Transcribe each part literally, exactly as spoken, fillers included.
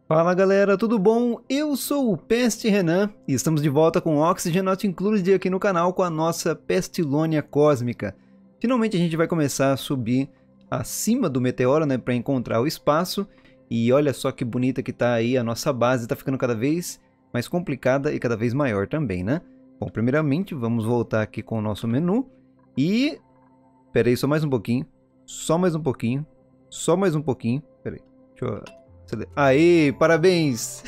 Fala galera, tudo bom? Eu sou o Peste Renan e estamos de volta com Oxygen Not Included aqui no canal com a nossa Pestilônia Cósmica. Finalmente a gente vai começar a subir acima do meteoro, né, para encontrar o espaço. E olha só que bonita que tá aí, a nossa base tá ficando cada vez mais complicada e cada vez maior também, né? Bom, primeiramente vamos voltar aqui com o nosso menu e... Pera aí, só mais um pouquinho, só mais um pouquinho, só mais um pouquinho, pera aí, deixa eu... Aê, parabéns!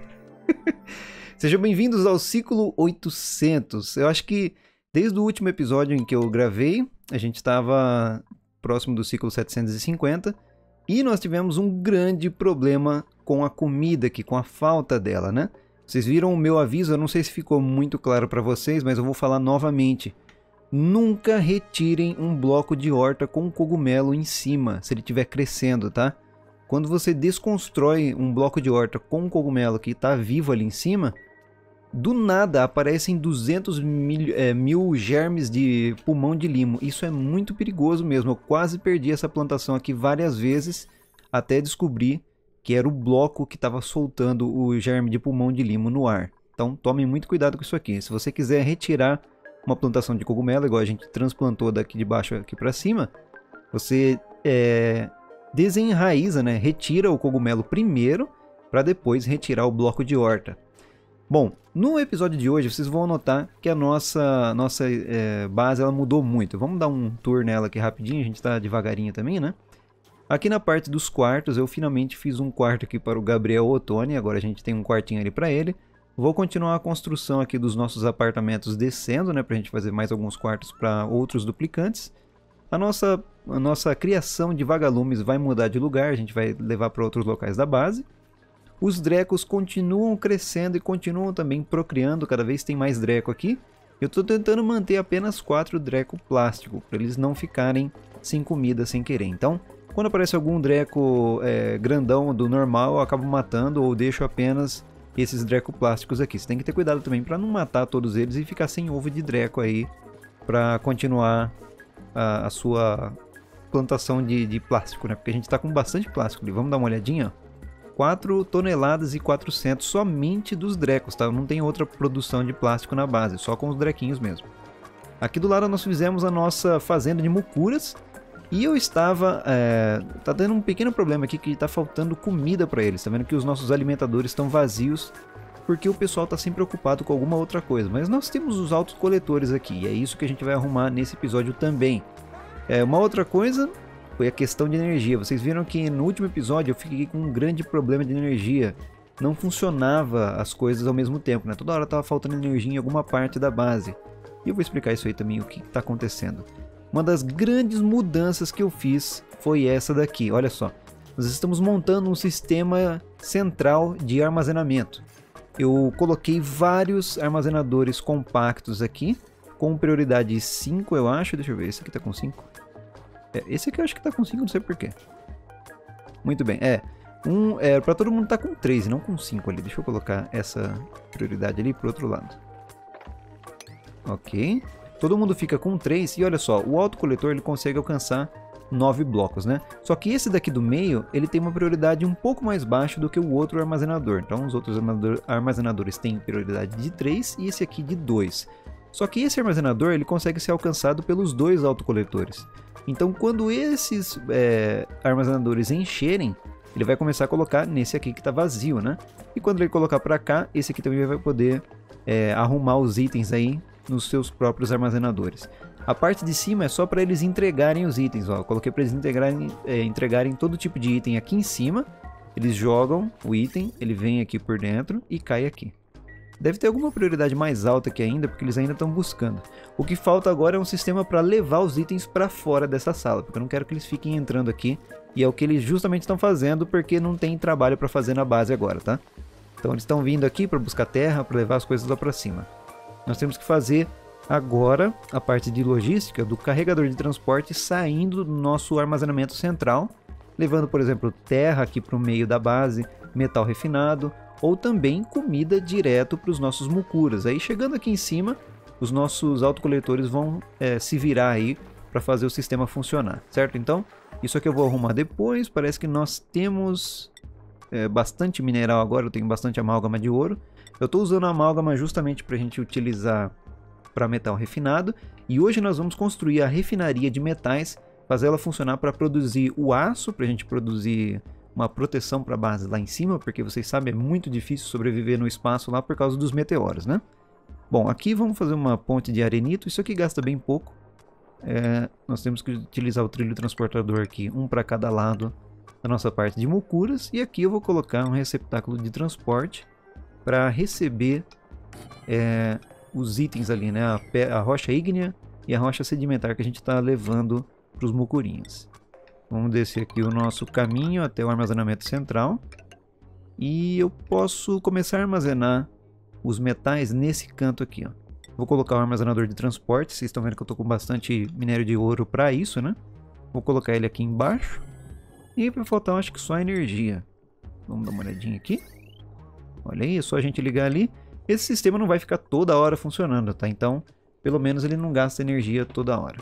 Sejam bem-vindos ao ciclo oitocentos. Eu acho que desde o último episódio em que eu gravei, a gente estava próximo do ciclo setecentos e cinquenta e nós tivemos um grande problema com a comida aqui, com a falta dela, né? Vocês viram o meu aviso, eu não sei se ficou muito claro para vocês, mas eu vou falar novamente. Nunca retirem um bloco de horta com cogumelo em cima, se ele estiver crescendo, tá? Quando você desconstrói um bloco de horta com um cogumelo que está vivo ali em cima, do nada aparecem duzentos mil, é, mil germes de pulmão de limo. Isso é muito perigoso mesmo. Eu quase perdi essa plantação aqui várias vezes até descobrir que era o bloco que estava soltando o germe de pulmão de limo no ar. Então tomem muito cuidado com isso aqui. Se você quiser retirar uma plantação de cogumelo, igual a gente transplantou daqui de baixo aqui para cima, você... É... desenraiza, né? Retira o cogumelo primeiro para depois retirar o bloco de horta. Bom, no episódio de hoje vocês vão notar que a nossa, nossa é, base ela mudou muito. Vamos dar um tour nela aqui rapidinho, a gente está devagarinho também, né? Aqui na parte dos quartos eu finalmente fiz um quarto aqui para o Gabriel Ottoni, agora a gente tem um quartinho ali para ele. Vou continuar a construção aqui dos nossos apartamentos descendo, né? Para a gente fazer mais alguns quartos para outros duplicantes. A nossa, a nossa criação de vagalumes vai mudar de lugar, a gente vai levar para outros locais da base. Os drecos continuam crescendo e continuam também procriando, cada vez tem mais dreco aqui. Eu estou tentando manter apenas quatro dreco plástico, para eles não ficarem sem comida sem querer. Então, quando aparece algum dreco é, grandão do normal, eu acabo matando ou deixo apenas esses dreco plásticos aqui. Você tem que ter cuidado também para não matar todos eles e ficar sem ovo de dreco aí, para continuar... A, a sua plantação de, de plástico, né? Porque a gente está com bastante plástico ali. Vamos dar uma olhadinha? quatro toneladas e quatrocentos somente dos drecos, tá? Não tem outra produção de plástico na base, só com os drequinhos mesmo. Aqui do lado nós fizemos a nossa fazenda de mucuras e eu estava... É, tá dando um pequeno problema aqui que está faltando comida para eles. Tá vendo que os nossos alimentadores estão vazios porque o pessoal está sempre ocupado com alguma outra coisa. Mas nós temos os autocoletores aqui, e é isso que a gente vai arrumar nesse episódio também. É, uma outra coisa foi a questão de energia. Vocês viram que no último episódio eu fiquei com um grande problema de energia. Não funcionava as coisas ao mesmo tempo, né? Toda hora estava faltando energia em alguma parte da base. E eu vou explicar isso aí também, o que está acontecendo. Uma das grandes mudanças que eu fiz foi essa daqui, olha só. Nós estamos montando um sistema central de armazenamento. Eu coloquei vários armazenadores compactos aqui, com prioridade cinco, eu acho. Deixa eu ver, esse aqui tá com cinco. É, esse aqui eu acho que tá com cinco, não sei porquê. Muito bem, é. Um, é pra todo mundo tá com três e não com cinco ali. Deixa eu colocar essa prioridade ali pro outro lado. Ok. Todo mundo fica com três e olha só, o autocoletor ele consegue alcançar nove blocos, né? Só que esse daqui do meio, ele tem uma prioridade um pouco mais baixa do que o outro armazenador. Então os outros armazenadores têm prioridade de três e esse aqui de dois. Só que esse armazenador, ele consegue ser alcançado pelos dois autocoletores. Então quando esses é, armazenadores encherem, ele vai começar a colocar nesse aqui que está vazio, né? E quando ele colocar para cá, esse aqui também vai poder é, arrumar os itens aí nos seus próprios armazenadores. A parte de cima é só para eles entregarem os itens, ó. Eu coloquei para eles entregarem, é, entregarem todo tipo de item aqui em cima. Eles jogam o item, ele vem aqui por dentro e cai aqui. Deve ter alguma prioridade mais alta aqui ainda, porque eles ainda estão buscando. O que falta agora é um sistema para levar os itens para fora dessa sala, porque eu não quero que eles fiquem entrando aqui. E é o que eles justamente estão fazendo, porque não tem trabalho para fazer na base agora, tá? Então eles estão vindo aqui para buscar terra, para levar as coisas lá para cima. Nós temos que fazer... agora, a parte de logística do carregador de transporte saindo do nosso armazenamento central, levando, por exemplo, terra aqui para o meio da base, metal refinado, ou também comida direto para os nossos mucuras. Aí chegando aqui em cima, os nossos autocoletores vão é, se virar aí para fazer o sistema funcionar, certo? Então, isso aqui eu vou arrumar depois. Parece que nós temos é, bastante mineral agora, eu tenho bastante amálgama de ouro. Eu estou usando a amálgama justamente para a gente utilizar para metal refinado. E hoje nós vamos construir a refinaria de metais, fazer ela funcionar para produzir o aço, para a gente produzir uma proteção para a base lá em cima, porque vocês sabem, é muito difícil sobreviver no espaço lá por causa dos meteoros, né? Bom, aqui vamos fazer uma ponte de arenito, isso aqui gasta bem pouco. É, nós temos que utilizar o trilho transportador aqui, um para cada lado da nossa parte de mucuras. E aqui eu vou colocar um receptáculo de transporte para receber é, os itens ali, né? A, a rocha ígnea e a rocha sedimentar que a gente está levando para os mucurinhos. Vamos descer aqui o nosso caminho até o armazenamento central. E eu posso começar a armazenar os metais nesse canto aqui, ó. Vou colocar o armazenador de transporte. Vocês estão vendo que eu estou com bastante minério de ouro para isso, né? Vou colocar ele aqui embaixo. E vai faltar, acho que só energia. Vamos dar uma olhadinha aqui. Olha aí, é só a gente ligar ali. Esse sistema não vai ficar toda hora funcionando, tá? Então, pelo menos ele não gasta energia toda hora.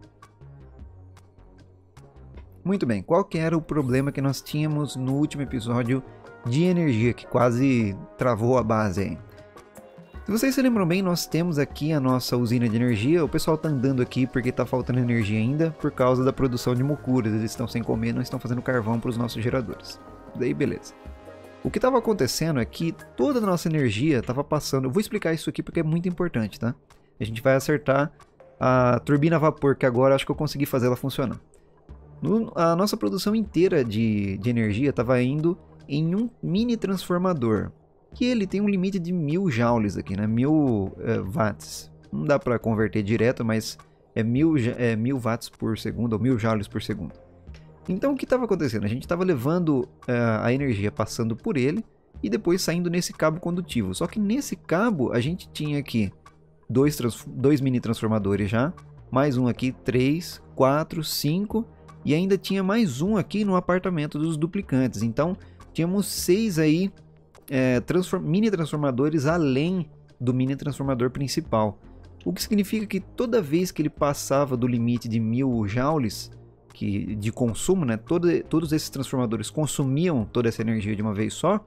Muito bem, qual que era o problema que nós tínhamos no último episódio de energia, que quase travou a base aí? Se vocês se lembram bem, nós temos aqui a nossa usina de energia. O pessoal tá andando aqui porque tá faltando energia ainda por causa da produção de mucuras. Eles estão sem comer, não estão fazendo carvão para os nossos geradores. Daí beleza. O que estava acontecendo é que toda a nossa energia estava passando... Eu vou explicar isso aqui porque é muito importante, tá? A gente vai acertar a turbina a vapor, que agora acho que eu consegui fazer ela funcionar. No, a nossa produção inteira de, de energia estava indo em um mini transformador, que ele tem um limite de mil joules aqui, né? Mil é, watts. Não dá para converter direto, mas é mil, é mil watts por segundo, ou mil joules por segundo. Então o que estava acontecendo? A gente estava levando uh, a energia passando por ele e depois saindo nesse cabo condutivo. Só que nesse cabo a gente tinha aqui dois, dois mini transformadores já, mais um aqui, três, quatro, cinco, e ainda tinha mais um aqui no apartamento dos duplicantes. Então tínhamos seis aí é, transform mini transformadores além do mini transformador principal. O que significa que toda vez que ele passava do limite de mil joules que, de consumo, né, todo, todos esses transformadores consumiam toda essa energia de uma vez só,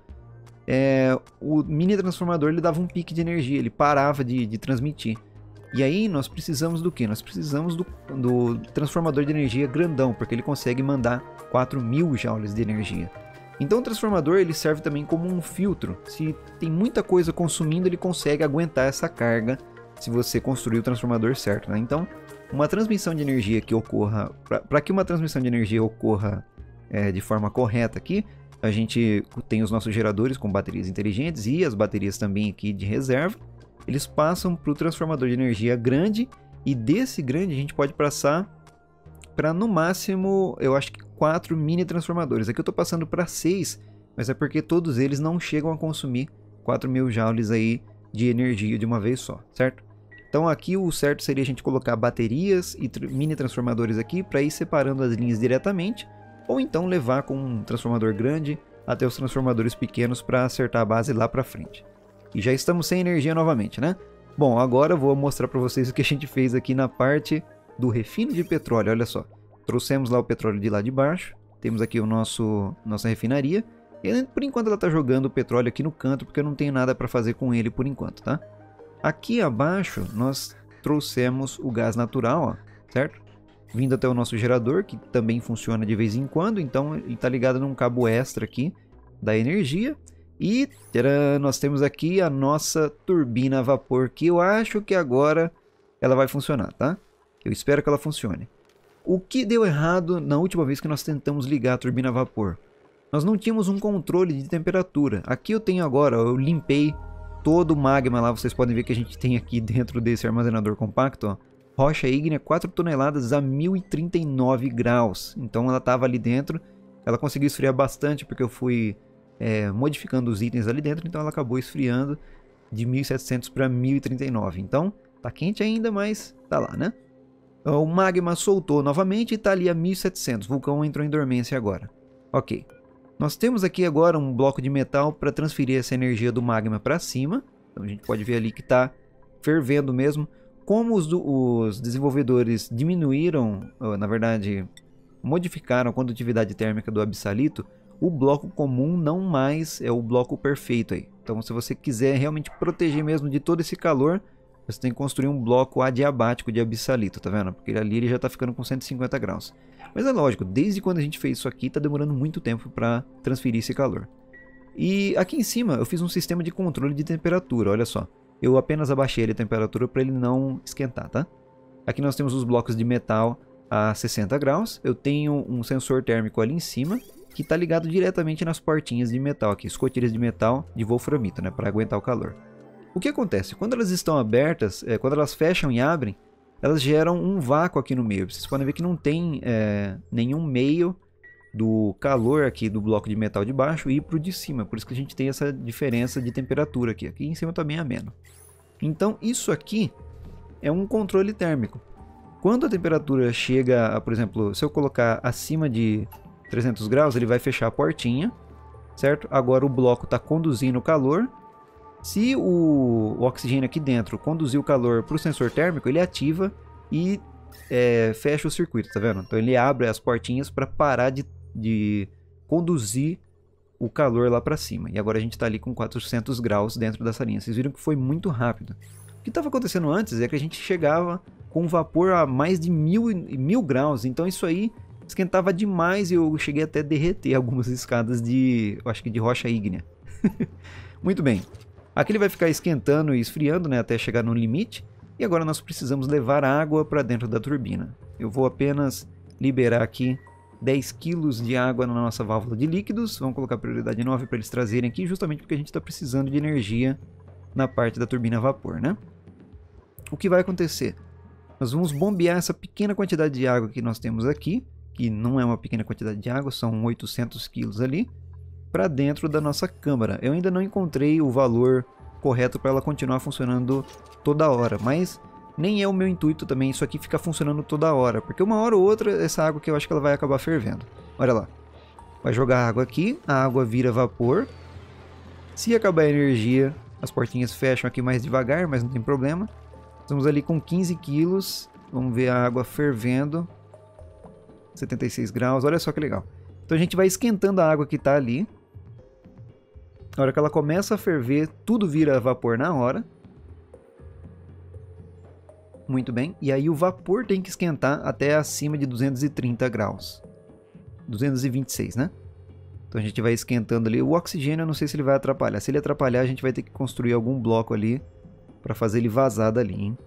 é, o mini transformador ele dava um pique de energia, ele parava de, de transmitir. E aí nós precisamos do que? Nós precisamos do, do transformador de energia grandão, porque ele consegue mandar quatro mil joules de energia. Então o transformador ele serve também como um filtro. Se tem muita coisa consumindo, ele consegue aguentar essa carga se você construir o transformador certo, né? Então, uma transmissão de energia que ocorra... Para que uma transmissão de energia ocorra é, de forma correta aqui, a gente tem os nossos geradores com baterias inteligentes e as baterias também aqui de reserva. Eles passam para o transformador de energia grande e desse grande a gente pode passar para no máximo, eu acho que quatro mini transformadores. Aqui eu estou passando para seis, mas é porque todos eles não chegam a consumir quatro mil joules aí de energia de uma vez só, certo? Então aqui o certo seria a gente colocar baterias e mini transformadores aqui para ir separando as linhas diretamente, ou então levar com um transformador grande até os transformadores pequenos para acertar a base lá para frente. E já estamos sem energia novamente, né? Bom, agora eu vou mostrar para vocês o que a gente fez aqui na parte do refino de petróleo. Olha só, trouxemos lá o petróleo de lá de baixo, temos aqui o nosso nossa refinaria, e por enquanto ela está jogando o petróleo aqui no canto, porque eu não tenho nada para fazer com ele por enquanto, tá? Aqui abaixo nós trouxemos o gás natural, ó, certo? Vindo até o nosso gerador, que também funciona de vez em quando, então ele está ligado num cabo extra aqui da energia. E tcharam, nós temos aqui a nossa turbina a vapor, que eu acho que agora ela vai funcionar, tá? Eu espero que ela funcione. O que deu errado na última vez que nós tentamos ligar a turbina a vapor? Nós não tínhamos um controle de temperatura. Aqui eu tenho agora, eu limpei todo o magma lá, vocês podem ver que a gente tem aqui dentro desse armazenador compacto, ó, rocha ígnea quatro toneladas a mil e trinta e nove graus. Então ela estava ali dentro, ela conseguiu esfriar bastante porque eu fui é, modificando os itens ali dentro, então ela acabou esfriando de mil e setecentos para mil e trinta e nove. Então tá quente ainda, mas tá lá, né? O magma soltou novamente e está ali a mil e setecentos, o vulcão entrou em dormência agora. Ok. Nós temos aqui agora um bloco de metal para transferir essa energia do magma para cima. Então a gente pode ver ali que está fervendo mesmo. Como os, do, os desenvolvedores diminuíram, na verdade, modificaram a condutividade térmica do absalito, o bloco comum não mais é o bloco perfeito aí. Então se você quiser realmente proteger mesmo de todo esse calor, você tem que construir um bloco adiabático de abissalito, tá vendo? Porque ali ele já tá ficando com cento e cinquenta graus. Mas é lógico, desde quando a gente fez isso aqui, tá demorando muito tempo para transferir esse calor. E aqui em cima eu fiz um sistema de controle de temperatura, olha só. Eu apenas abaixei a temperatura para ele não esquentar, tá? Aqui nós temos os blocos de metal a sessenta graus. Eu tenho um sensor térmico ali em cima, que está ligado diretamente nas portinhas de metal aqui, escotilhas de metal de wolframito, né, para aguentar o calor. O que acontece? Quando elas estão abertas, é, quando elas fecham e abrem, elas geram um vácuo aqui no meio. Vocês podem ver que não tem é, nenhum meio do calor aqui do bloco de metal de baixo ir para o de cima. Por isso que a gente tem essa diferença de temperatura aqui. Aqui em cima está bem ameno. Então isso aqui é um controle térmico. Quando a temperatura chega, a, por exemplo, se eu colocar acima de trezentos graus, ele vai fechar a portinha, certo? Agora o bloco está conduzindo o calor. Se o, o oxigênio aqui dentro conduzir o calor para o sensor térmico, ele ativa e é, fecha o circuito, tá vendo? Então ele abre as portinhas para parar de, de conduzir o calor lá para cima. E agora a gente está ali com quatrocentos graus dentro dessa linha. Vocês viram que foi muito rápido. O que estava acontecendo antes é que a gente chegava com vapor a mais de mil, mil graus. Então isso aí esquentava demais e eu cheguei até a derreter algumas escadas de, eu acho que de rocha ígnea. Muito bem. Aqui ele vai ficar esquentando e esfriando, né, até chegar no limite. E agora nós precisamos levar água para dentro da turbina. Eu vou apenas liberar aqui dez quilos de água na nossa válvula de líquidos. Vamos colocar prioridade nove para eles trazerem aqui, justamente porque a gente está precisando de energia na parte da turbina a vapor, né? O que vai acontecer? Nós vamos bombear essa pequena quantidade de água que nós temos aqui, que não é uma pequena quantidade de água, são oitocentos quilos ali, para dentro da nossa câmara. Eu ainda não encontrei o valor correto para ela continuar funcionando toda hora, mas nem é o meu intuito também isso aqui ficar funcionando toda hora, porque uma hora ou outra essa água que eu acho que ela vai acabar fervendo. Olha lá, vai jogar água aqui, a água vira vapor. Se acabar a energia, as portinhas fecham aqui mais devagar, mas não tem problema. Estamos ali com quinze quilos, vamos ver a água fervendo, setenta e seis graus, olha só que legal. Então a gente vai esquentando a água que está ali. Na hora que ela começa a ferver, tudo vira vapor na hora. Muito bem. E aí o vapor tem que esquentar até acima de duzentos e trinta graus. duzentos e vinte e seis, né? Então a gente vai esquentando ali. O oxigênio eu não sei se ele vai atrapalhar. Se ele atrapalhar, a gente vai ter que construir algum bloco ali para fazer ele vazar dali, hein?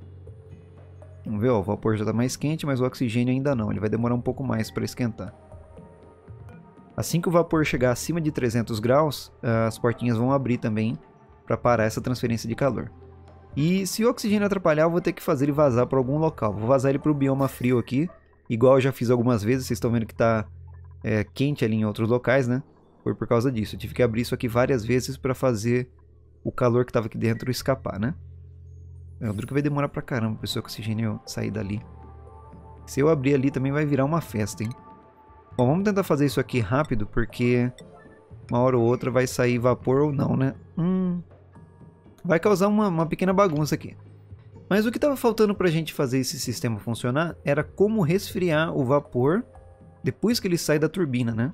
Vamos ver, ó, o vapor já está mais quente, mas o oxigênio ainda não. Ele vai demorar um pouco mais para esquentar. Assim que o vapor chegar acima de trezentos graus, as portinhas vão abrir também para parar essa transferência de calor. E se o oxigênio atrapalhar, eu vou ter que fazer ele vazar para algum local. Vou vazar ele para o bioma frio aqui, igual eu já fiz algumas vezes. Vocês estão vendo que está é, quente ali em outros locais, né? Foi por causa disso. Eu tive que abrir isso aqui várias vezes para fazer o calor que estava aqui dentro escapar, né? É, o duro que vai demorar pra caramba para esse oxigênio sair dali. Se eu abrir ali também vai virar uma festa, hein? Bom, vamos tentar fazer isso aqui rápido, porque uma hora ou outra vai sair vapor ou não, né? Hum, vai causar uma, uma pequena bagunça aqui. Mas o que estava faltando para a gente fazer esse sistema funcionar era como resfriar o vapor depois que ele sai da turbina, né?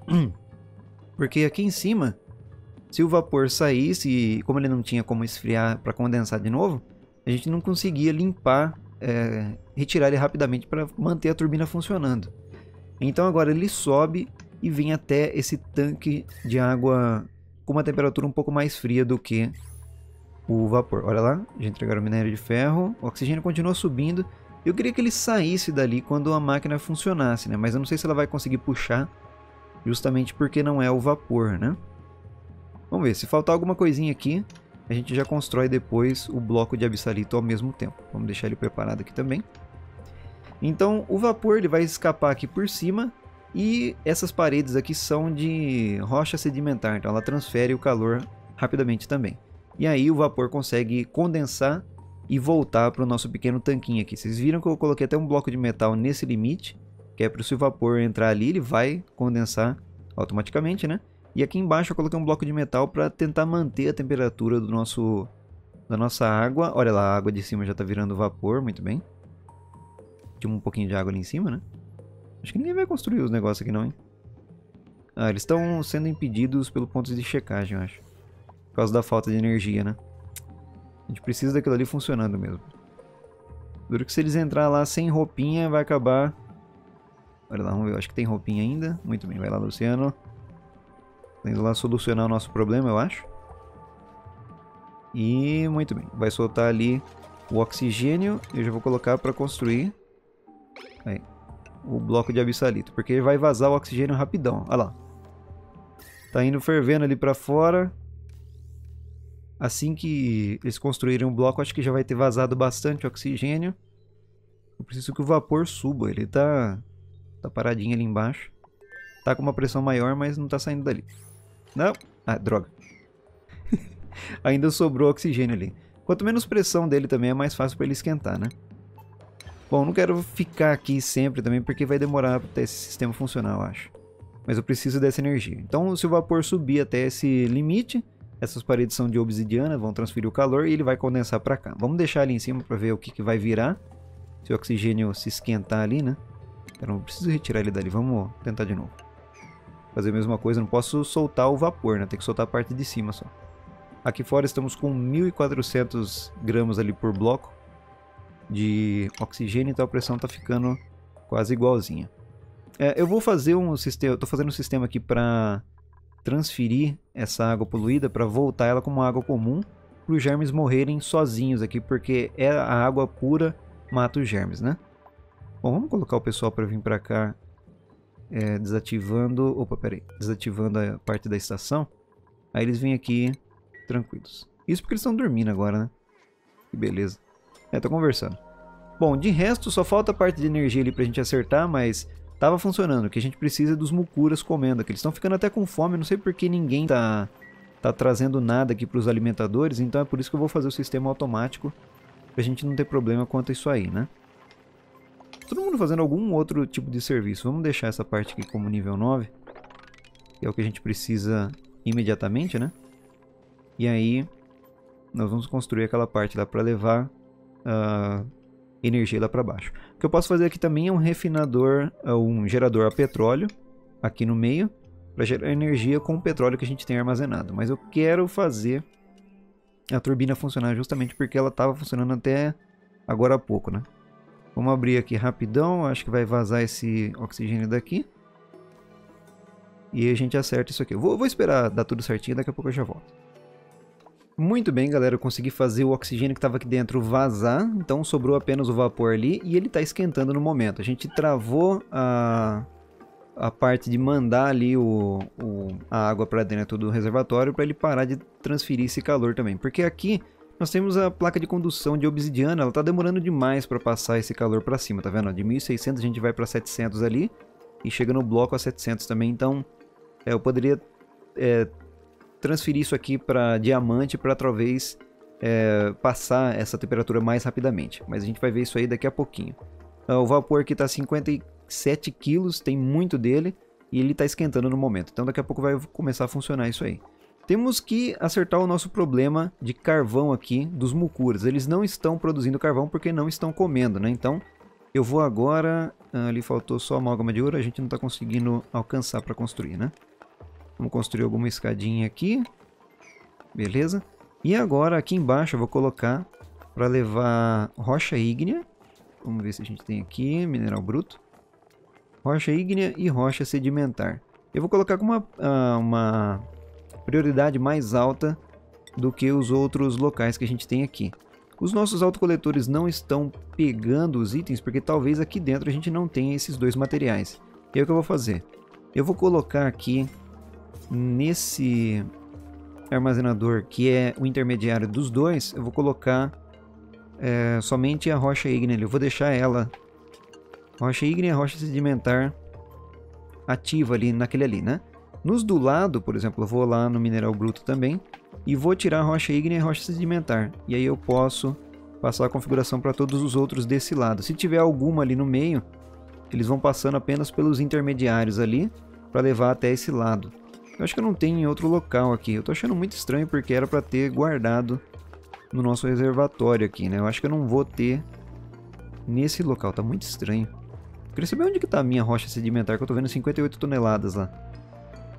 Porque aqui em cima, se o vapor saísse, como ele não tinha como esfriar para condensar de novo, a gente não conseguia limpar, é, retirar ele rapidamente para manter a turbina funcionando. Então agora ele sobe e vem até esse tanque de água com uma temperatura um pouco mais fria do que o vapor. Olha lá, já entregaram o minério de ferro, o oxigênio continua subindo. Eu queria que ele saísse dali quando a máquina funcionasse, né? Mas eu não sei se ela vai conseguir puxar, justamente porque não é o vapor, né? Vamos ver, se faltar alguma coisinha aqui, a gente já constrói depois o bloco de abissalito ao mesmo tempo. Vamos deixar ele preparado aqui também. Então o vapor ele vai escapar aqui por cima e essas paredes aqui são de rocha sedimentar, então ela transfere o calor rapidamente também. E aí o vapor consegue condensar e voltar para o nosso pequeno tanquinho aqui. Vocês viram que eu coloquei até um bloco de metal nesse limite, que é para se o vapor entrar ali, ele vai condensar automaticamente, né? E aqui embaixo eu coloquei um bloco de metal para tentar manter a temperatura do nosso, da nossa água. Olha lá, a água de cima já está virando vapor, muito bem. Tinha um pouquinho de água ali em cima, né? Acho que ninguém vai construir os negócios aqui não, hein? Ah, eles estão sendo impedidos pelo ponto de checagem, eu acho. Por causa da falta de energia, né? A gente precisa daquilo ali funcionando mesmo. Duro que se eles entrar lá sem roupinha, vai acabar... Olha lá, vamos ver. Eu acho que tem roupinha ainda. Muito bem, vai lá, Luciano. Tá indo lá solucionar o nosso problema, eu acho. E muito bem. Vai soltar ali o oxigênio. Eu já vou colocar para construir aí, o bloco de abissalito. Porque vai vazar o oxigênio rapidão. Olha lá. Tá indo fervendo ali para fora. Assim que eles construírem um bloco, acho que já vai ter vazado bastante oxigênio. Eu preciso que o vapor suba. Ele tá, tá paradinho ali embaixo. Tá com uma pressão maior, mas não tá saindo dali. Não. Ah, droga. Ainda sobrou oxigênio ali. Quanto menos pressão dele também, é mais fácil para ele esquentar, né? Bom, não quero ficar aqui sempre também, porque vai demorar até esse sistema funcionar, eu acho. Mas eu preciso dessa energia. Então, se o vapor subir até esse limite, essas paredes são de obsidiana, vão transferir o calor e ele vai condensar para cá. Vamos deixar ali em cima para ver o que, que vai virar. Se o oxigênio se esquentar ali, né? Eu não preciso retirar ele dali, vamos tentar de novo. Fazer a mesma coisa, não posso soltar o vapor, né? Tem que soltar a parte de cima só. Aqui fora estamos com mil e quatrocentos gramas ali por bloco de oxigênio, então a pressão está ficando quase igualzinha. É, eu vou fazer um sistema, estou fazendo um sistema aqui para transferir essa água poluída, para voltar ela como água comum, para os germes morrerem sozinhos aqui, porque é a água pura mata os germes, né? Bom, vamos colocar o pessoal para vir para cá, é, desativando, opa, peraí, desativando a parte da estação. Aí eles vêm aqui tranquilos. Isso porque eles estão dormindo agora, né? Que beleza. É, tô conversando. Bom, de resto só falta a parte de energia ali pra gente acertar, mas tava funcionando. O que a gente precisa é dos mucuras comendo, que eles estão ficando até com fome. Não sei porque ninguém tá, tá trazendo nada aqui pros alimentadores, então é por isso que eu vou fazer o sistema automático, pra gente não ter problema quanto a isso aí, né? Todo mundo fazendo algum outro tipo de serviço. Vamos deixar essa parte aqui como nível nove, que é o que a gente precisa imediatamente, né? E aí, nós vamos construir aquela parte lá para levar uh, energia lá para baixo. O que eu posso fazer aqui também é um refinador, uh, um gerador a petróleo, aqui no meio, para gerar energia com o petróleo que a gente tem armazenado. Mas eu quero fazer a turbina funcionar justamente porque ela estava funcionando até agora há pouco, né? Vamos abrir aqui rapidão, acho que vai vazar esse oxigênio daqui. E a gente acerta isso aqui. Eu vou, vou esperar dar tudo certinho, daqui a pouco eu já volto. Muito bem, galera, eu consegui fazer o oxigênio que estava aqui dentro vazar, então sobrou apenas o vapor ali e ele está esquentando no momento. A gente travou a, a parte de mandar ali o, o, a água para dentro do reservatório para ele parar de transferir esse calor também. Porque aqui nós temos a placa de condução de obsidiana, ela está demorando demais para passar esse calor para cima, tá vendo? De mil e seiscentos a gente vai para setecentos ali e chega no bloco a setecentos também, então é, eu poderia... É, transferir isso aqui para diamante para talvez é, passar essa temperatura mais rapidamente. Mas a gente vai ver isso aí daqui a pouquinho. O vapor aqui está cinquenta e sete quilos, tem muito dele e ele está esquentando no momento. Então daqui a pouco vai começar a funcionar isso aí. Temos que acertar o nosso problema de carvão aqui dos mucuras. Eles não estão produzindo carvão porque não estão comendo, né? Então eu vou agora... Ali faltou só a amálgama de ouro, a gente não está conseguindo alcançar para construir, né? Vamos construir alguma escadinha aqui. Beleza. E agora aqui embaixo eu vou colocar para levar rocha ígnea. Vamos ver se a gente tem aqui mineral bruto. Rocha ígnea e rocha sedimentar. Eu vou colocar com uma, uma prioridade mais alta do que os outros locais que a gente tem aqui. Os nossos autocoletores não estão pegando os itens porque talvez aqui dentro a gente não tenha esses dois materiais. E aí o que eu vou fazer? Eu vou colocar aqui... Nesse armazenador que é o intermediário dos dois, eu vou colocar é, somente a rocha ígnea. Eu vou deixar ela, rocha ígnea e rocha sedimentar, ativa ali naquele ali, né? Nos do lado, por exemplo, eu vou lá no mineral bruto também e vou tirar a rocha ígnea e a rocha sedimentar. E aí eu posso passar a configuração para todos os outros desse lado. Se tiver alguma ali no meio, eles vão passando apenas pelos intermediários ali para levar até esse lado. Eu acho que eu não tenho em outro local aqui. Eu tô achando muito estranho porque era para ter guardado no nosso reservatório aqui, né? Eu acho que eu não vou ter nesse local. Tá muito estranho. Eu queria saber onde que tá a minha rocha sedimentar, que eu tô vendo cinquenta e oito toneladas lá.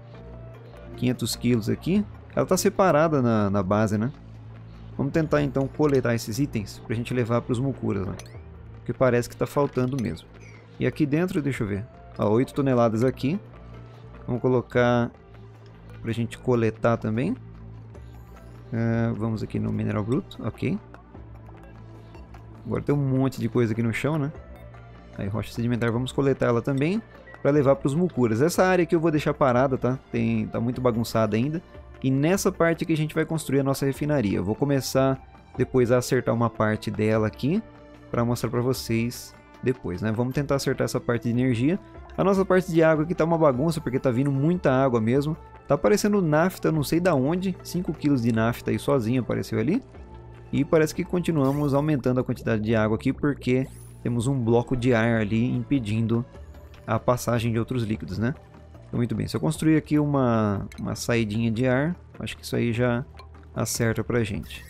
quinhentos quilos aqui. Ela está separada na, na base, né? Vamos tentar então coletar esses itens para a gente levar para os Mucuras, né? Porque parece que está faltando mesmo. E aqui dentro, deixa eu ver. Ó, oito toneladas aqui. Vamos colocar para a gente coletar também. Uh, vamos aqui no mineral bruto, ok. Agora tem um monte de coisa aqui no chão, né? Aí rocha sedimentar, vamos coletar ela também para levar para os Mucuras. Essa área aqui eu vou deixar parada, tá? Tem, tá muito bagunçada ainda. E nessa parte que a gente vai construir a nossa refinaria. Eu vou começar depois a acertar uma parte dela aqui para mostrar para vocês depois, né? Vamos tentar acertar essa parte de energia. A nossa parte de água aqui tá uma bagunça porque tá vindo muita água mesmo. Tá aparecendo nafta, não sei da onde. cinco quilos de nafta aí sozinho apareceu ali. E parece que continuamos aumentando a quantidade de água aqui porque temos um bloco de ar ali impedindo a passagem de outros líquidos, né? Então, muito bem, se eu construir aqui uma, uma saidinha de ar, acho que isso aí já acerta pra gente.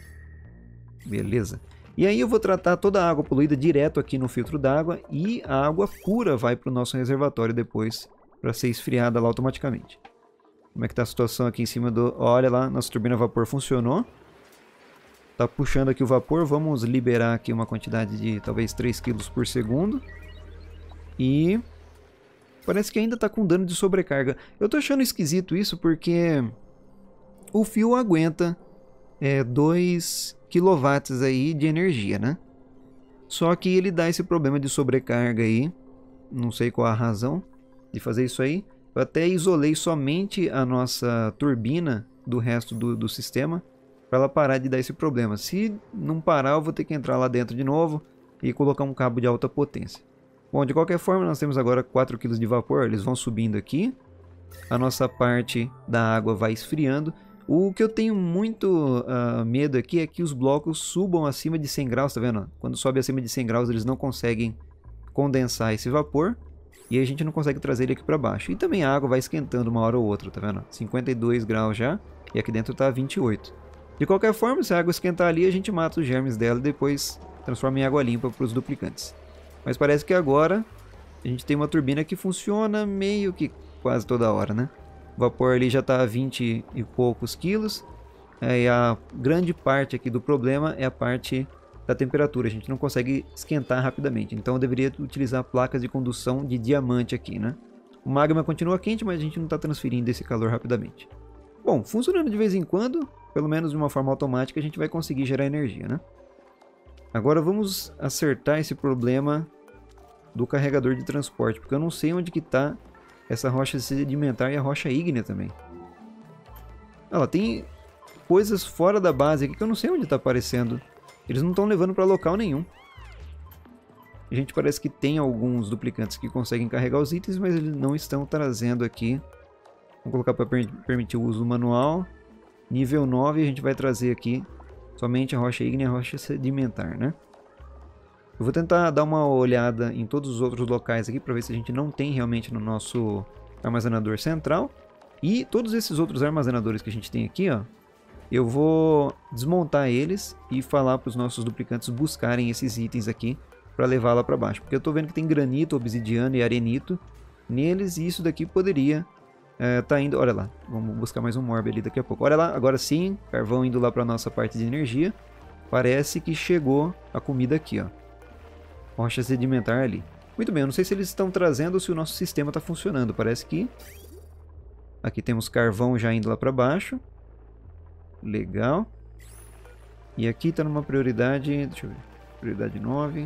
Beleza. E aí eu vou tratar toda a água poluída direto aqui no filtro d'água e a água pura vai para o nosso reservatório depois para ser esfriada lá automaticamente. Como é que tá a situação aqui em cima do... Olha lá, nossa turbina a vapor funcionou. Tá puxando aqui o vapor, vamos liberar aqui uma quantidade de talvez três quilos por segundo. E... parece que ainda tá com dano de sobrecarga. Eu tô achando esquisito isso porque o fio aguenta é, dois quilowatts aí de energia, né? Só que ele dá esse problema de sobrecarga aí. Não sei qual a razão de fazer isso aí. Eu até isolei somente a nossa turbina do resto do, do sistema para ela parar de dar esse problema. Se não parar, eu vou ter que entrar lá dentro de novo e colocar um cabo de alta potência. Bom, de qualquer forma, nós temos agora quatro quilos de vapor, eles vão subindo aqui. A nossa parte da água vai esfriando. O que eu tenho muito uh, medo aqui é que os blocos subam acima de cem graus, tá vendo? Quando sobe acima de cem graus, eles não conseguem condensar esse vapor. E a gente não consegue trazer ele aqui para baixo. E também a água vai esquentando uma hora ou outra, tá vendo? cinquenta e dois graus já, e aqui dentro tá vinte e oito. De qualquer forma, se a água esquentar ali, a gente mata os germes dela e depois transforma em água limpa para os duplicantes. Mas parece que agora a gente tem uma turbina que funciona meio que quase toda hora, né? O vapor ali já está a vinte e poucos quilos. É, e a grande parte aqui do problema é a parte da temperatura. A gente não consegue esquentar rapidamente. Então eu deveria utilizar placas de condução de diamante aqui, né? O magma continua quente, mas a gente não está transferindo esse calor rapidamente. Bom, funcionando de vez em quando, pelo menos de uma forma automática, a gente vai conseguir gerar energia, né? Agora vamos acertar esse problema do carregador de transporte, porque eu não sei onde que está essa rocha sedimentar e a rocha ígnea também. Ela tem coisas fora da base aqui que eu não sei onde está aparecendo. Eles não estão levando para local nenhum. A gente parece que tem alguns duplicantes que conseguem carregar os itens, mas eles não estão trazendo aqui. Vamos colocar para per permitir o uso manual. Nível nove, a gente vai trazer aqui somente a rocha ígnea e a rocha sedimentar, né? Eu vou tentar dar uma olhada em todos os outros locais aqui para ver se a gente não tem realmente no nosso armazenador central. E todos esses outros armazenadores que a gente tem aqui, ó, eu vou desmontar eles e falar para os nossos duplicantes buscarem esses itens aqui para levar lá para baixo. Porque eu estou vendo que tem granito, obsidiana e arenito neles e isso daqui poderia é, tá indo... Olha lá, vamos buscar mais um morbe ali daqui a pouco. Olha lá, agora sim, carvão indo lá para a nossa parte de energia. Parece que chegou a comida aqui, ó. Rocha sedimentar ali. Muito bem, eu não sei se eles estão trazendo ou se o nosso sistema está funcionando. Parece que... Aqui temos carvão já indo lá para baixo. Legal. E aqui está numa prioridade... Deixa eu ver. Prioridade nove.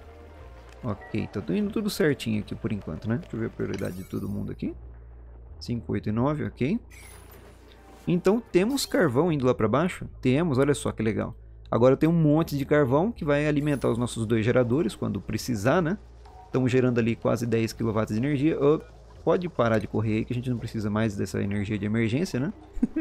Ok, tá indo tudo certinho aqui por enquanto, né? Deixa eu ver a prioridade de todo mundo aqui. cinco, oito e nove, ok. Então temos carvão indo lá para baixo? Temos, olha só que legal. Agora eu tenho um monte de carvão que vai alimentar os nossos dois geradores quando precisar, né? Estamos gerando ali quase dez quilowatts de energia. Oh, pode parar de correr aí que a gente não precisa mais dessa energia de emergência, né?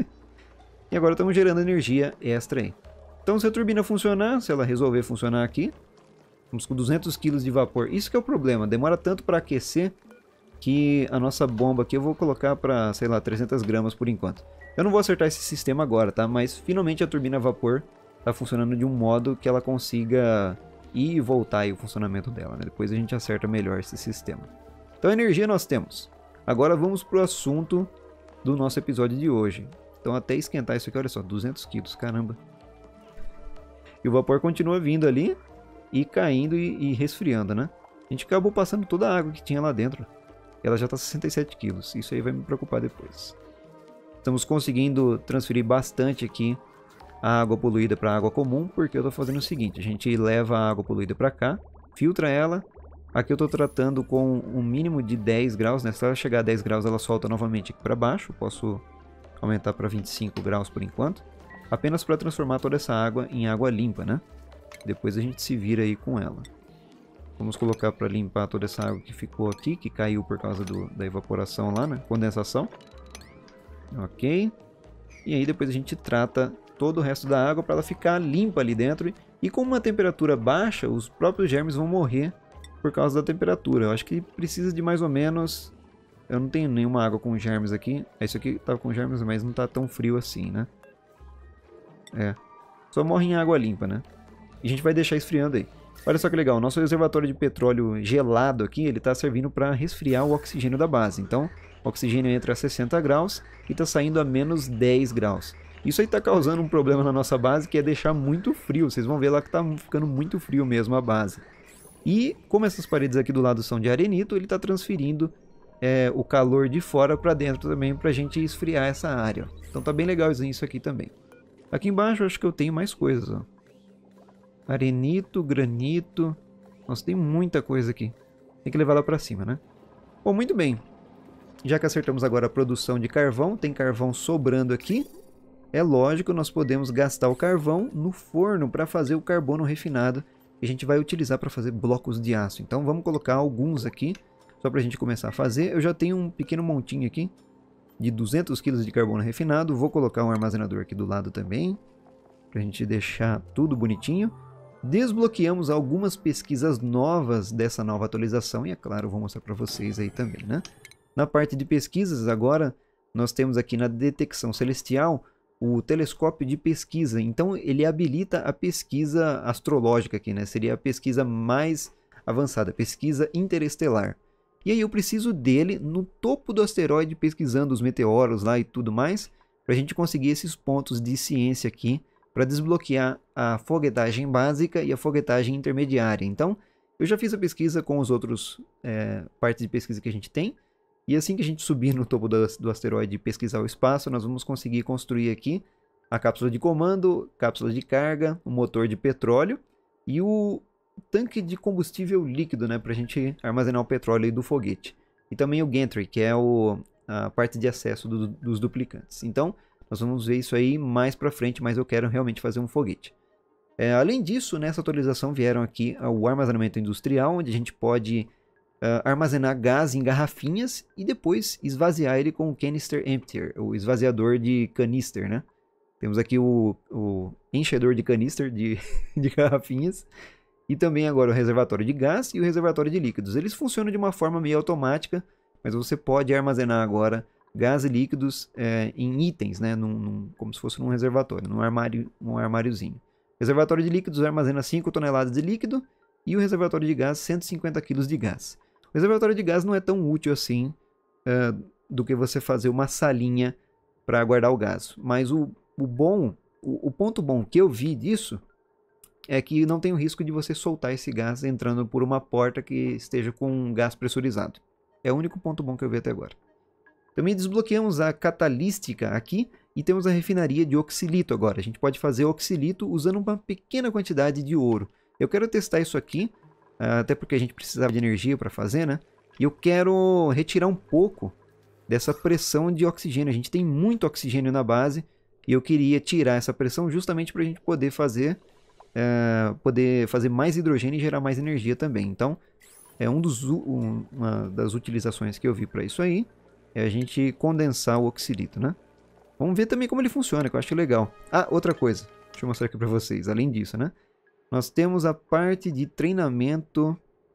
E agora estamos gerando energia extra aí. Então se a turbina funcionar, se ela resolver funcionar aqui, estamos com duzentos quilos de vapor. Isso que é o problema, demora tanto para aquecer que a nossa bomba aqui eu vou colocar para, sei lá, trezentas gramas por enquanto. Eu não vou acertar esse sistema agora, tá? Mas finalmente a turbina a vapor está funcionando de um modo que ela consiga ir e voltar aí o funcionamento dela, né? Depois a gente acerta melhor esse sistema. Então energia nós temos. Agora vamos para o assunto do nosso episódio de hoje. Então até esquentar isso aqui, olha só, duzentos quilos, caramba. E o vapor continua vindo ali e caindo e, e resfriando, né? A gente acabou passando toda a água que tinha lá dentro. Ela já está sessenta e sete quilos, isso aí vai me preocupar depois. Estamos conseguindo transferir bastante aqui a água poluída para a água comum, porque eu estou fazendo o seguinte, a gente leva a água poluída para cá, filtra ela, aqui eu estou tratando com um mínimo de dez graus, né? Se ela chegar a dez graus ela solta novamente aqui para baixo, posso aumentar para vinte e cinco graus por enquanto, apenas para transformar toda essa água em água limpa, né? Depois a gente se vira aí com ela. Vamos colocar para limpar toda essa água que ficou aqui, que caiu por causa do, da evaporação lá, né? Condensação. Ok. E aí depois a gente trata todo o resto da água para ela ficar limpa ali dentro. E com uma temperatura baixa, os próprios germes vão morrer por causa da temperatura. Eu acho que precisa de mais ou menos... Eu não tenho nenhuma água com germes aqui. Esse aqui tá com germes, mas não tá tão frio assim, né? É. Só morre em água limpa, né? E a gente vai deixar esfriando aí. Olha só que legal, o nosso reservatório de petróleo gelado aqui, ele está servindo para resfriar o oxigênio da base. Então, o oxigênio entra a sessenta graus e está saindo a menos dez graus. Isso aí está causando um problema na nossa base, que é deixar muito frio. Vocês vão ver lá que está ficando muito frio mesmo a base. E, como essas paredes aqui do lado são de arenito, ele está transferindo é, o calor de fora para dentro também, para a gente esfriar essa área. Então tá bem legalzinho isso aqui também. Aqui embaixo eu acho que eu tenho mais coisas, ó. Arenito, granito. Nossa, tem muita coisa aqui. Tem que levar lá pra cima, né? Bom, muito bem. Já que acertamos agora a produção de carvão, tem carvão sobrando aqui. É lógico, nós podemos gastar o carvão no forno para fazer o carbono refinado. Que a gente vai utilizar para fazer blocos de aço. Então vamos colocar alguns aqui, só para a gente começar a fazer. Eu já tenho um pequeno montinho aqui de duzentos quilos de carbono refinado. Vou colocar um armazenador aqui do lado também, para a gente deixar tudo bonitinho. Desbloqueamos algumas pesquisas novas dessa nova atualização e, é claro, vou mostrar para vocês aí também, né? Na parte de pesquisas, agora, nós temos aqui na detecção celestial o telescópio de pesquisa. Então, ele habilita a pesquisa astrológica aqui, né? Seria a pesquisa mais avançada, pesquisa interestelar. E aí eu preciso dele no topo do asteroide, pesquisando os meteoros lá e tudo mais, para a gente conseguir esses pontos de ciência aqui, para desbloquear a foguetagem básica e a foguetagem intermediária. Então, eu já fiz a pesquisa com os outros é, partes de pesquisa que a gente tem. E assim que a gente subir no topo do, do asteroide e pesquisar o espaço, nós vamos conseguir construir aqui a cápsula de comando, cápsula de carga, o motor de petróleo e o tanque de combustível líquido, né, para a gente armazenar o petróleo do foguete. E também o gantry, que é o, a parte de acesso do, dos duplicantes. Então, nós vamos ver isso aí mais para frente, mas eu quero realmente fazer um foguete. É, além disso, nessa atualização vieram aqui o armazenamento industrial, onde a gente pode uh, armazenar gás em garrafinhas e depois esvaziar ele com o canister emptier, o esvaziador de canister, né? Temos aqui o, o enchedor de canister de, de garrafinhas e também agora o reservatório de gás e o reservatório de líquidos. Eles funcionam de uma forma meio automática, mas você pode armazenar agora gás e líquidos é, em itens, né? Num, num, como se fosse num reservatório, num, armário, num armáriozinho. O reservatório de líquidos armazena cinco toneladas de líquido e o reservatório de gás cento e cinquenta quilos de gás. O reservatório de gás não é tão útil assim uh, do que você fazer uma salinha para guardar o gás. Mas o, o bom, o, o ponto bom que eu vi disso é que não tem o risco de você soltar esse gás entrando por uma porta que esteja com gás pressurizado. É o único ponto bom que eu vi até agora. Também desbloqueamos a catalística aqui e temos a refinaria de oxilito agora. A gente pode fazer oxilito usando uma pequena quantidade de ouro. Eu quero testar isso aqui, até porque a gente precisava de energia para fazer, né? E eu quero retirar um pouco dessa pressão de oxigênio. A gente tem muito oxigênio na base e eu queria tirar essa pressão justamente para a gente poder fazer, é, poder fazer mais hidrogênio e gerar mais energia também. Então, é um dos, um, uma das utilizações que eu vi para isso aí. É a gente condensar o oxilito, né? Vamos ver também como ele funciona, que eu acho legal. Ah, outra coisa. Deixa eu mostrar aqui para vocês. Além disso, né? Nós temos a parte de treinamento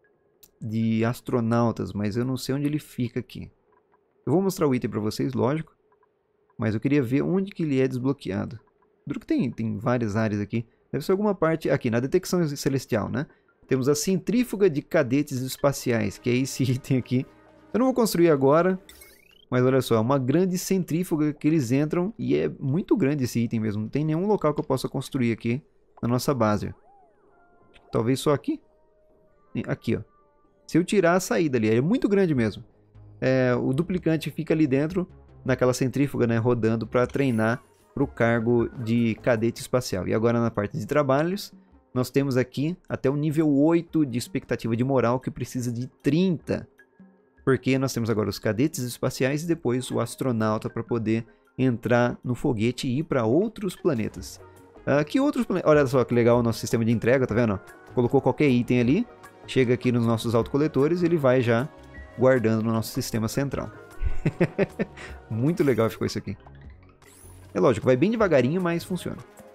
de astronautas, mas eu não sei onde ele fica aqui. Eu vou mostrar o item para vocês, lógico. Mas eu queria ver onde que ele é desbloqueado. Duro que tem, tem várias áreas aqui. Deve ser alguma parte... Aqui, na detecção celestial, né? Temos a centrífuga de cadetes espaciais, que é esse item aqui. Eu não vou construir agora... Mas olha só, é uma grande centrífuga que eles entram e é muito grande esse item mesmo. Não tem nenhum local que eu possa construir aqui na nossa base. Talvez só aqui. Aqui, ó. Se eu tirar a saída ali, é muito grande mesmo. É, o duplicante fica ali dentro, naquela centrífuga, né, rodando para treinar para o cargo de cadete espacial. E agora na parte de trabalhos, nós temos aqui até o nível oito de expectativa de moral, que precisa de trinta. Porque nós temos agora os cadetes espaciais e depois o astronauta para poder entrar no foguete e ir para outros planetas. Uh, que outros planetas? Olha só que legal o nosso sistema de entrega, tá vendo? Colocou qualquer item ali, chega aqui nos nossos autocoletores e ele vai já guardando no nosso sistema central. Muito legal ficou isso aqui. É lógico, vai bem devagarinho, mas funciona.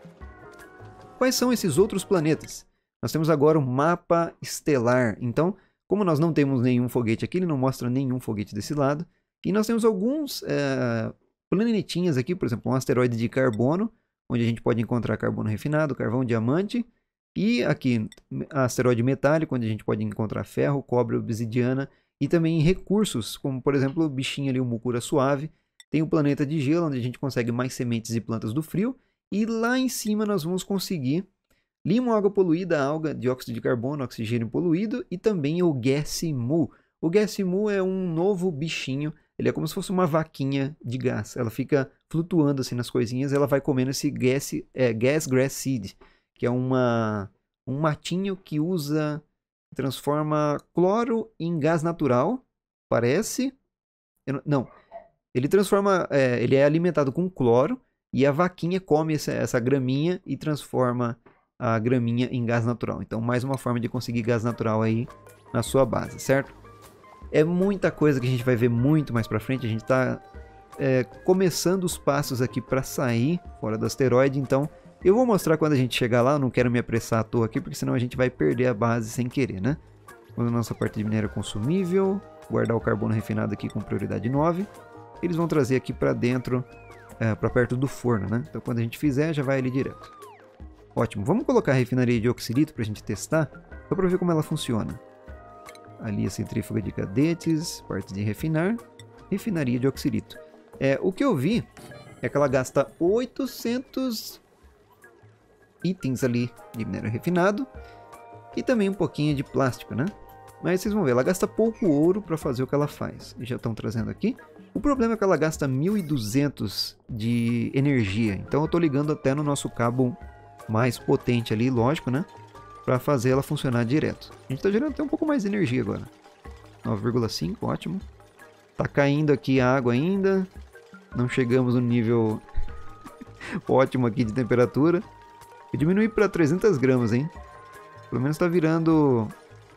Quais são esses outros planetas? Nós temos agora o mapa estelar. Então, como nós não temos nenhum foguete aqui, ele não mostra nenhum foguete desse lado. E nós temos alguns é, planetinhas aqui, por exemplo, um asteroide de carbono, onde a gente pode encontrar carbono refinado, carvão, diamante. E aqui, asteroide metálico, onde a gente pode encontrar ferro, cobre, obsidiana. E também recursos, como por exemplo o bichinho ali, o mucura suave. Tem o planeta de gelo, onde a gente consegue mais sementes e plantas do frio. E lá em cima nós vamos conseguir limo, água poluída, alga, dióxido de carbono, oxigênio poluído e também o Gasimu. O Gasimu é um novo bichinho, ele é como se fosse uma vaquinha de gás. Ela fica flutuando assim nas coisinhas, ela vai comendo esse gas, é, gas grass seed, que é uma, um matinho que usa, transforma cloro em gás natural, parece. Eu, não, ele transforma, é, ele é alimentado com cloro e a vaquinha come essa, essa graminha e transforma a graminha em gás natural. Então, mais uma forma de conseguir gás natural aí na sua base, certo? É muita coisa que a gente vai ver muito mais pra frente. A gente tá é, começando os passos aqui para sair fora do asteroide. Então, eu vou mostrar quando a gente chegar lá. Eu não quero me apressar à toa aqui, porque senão a gente vai perder a base sem querer, né? Vamos na nossa parte de minério consumível. Guardar o carbono refinado aqui com prioridade nove. Eles vão trazer aqui para dentro, é, para perto do forno, né? Então, quando a gente fizer, já vai ali direto. Ótimo, vamos colocar a refinaria de oxirito para a gente testar, só para ver como ela funciona. Ali a centrífuga de cadetes, parte de refinar, refinaria de oxirito. É, o que eu vi é que ela gasta oitocentos itens ali de minério refinado e também um pouquinho de plástico, né? Mas vocês vão ver, ela gasta pouco ouro para fazer o que ela faz. Já estão trazendo aqui. O problema é que ela gasta mil e duzentos de energia, então eu estou ligando até no nosso cabo mais potente ali, lógico, né? Para fazer ela funcionar direto. A gente está gerando até um pouco mais de energia agora. nove vírgula cinco, ótimo. Tá caindo aqui a água ainda. Não chegamos no nível ótimo aqui de temperatura. Eu diminui para trezentas gramas, hein? Pelo menos está virando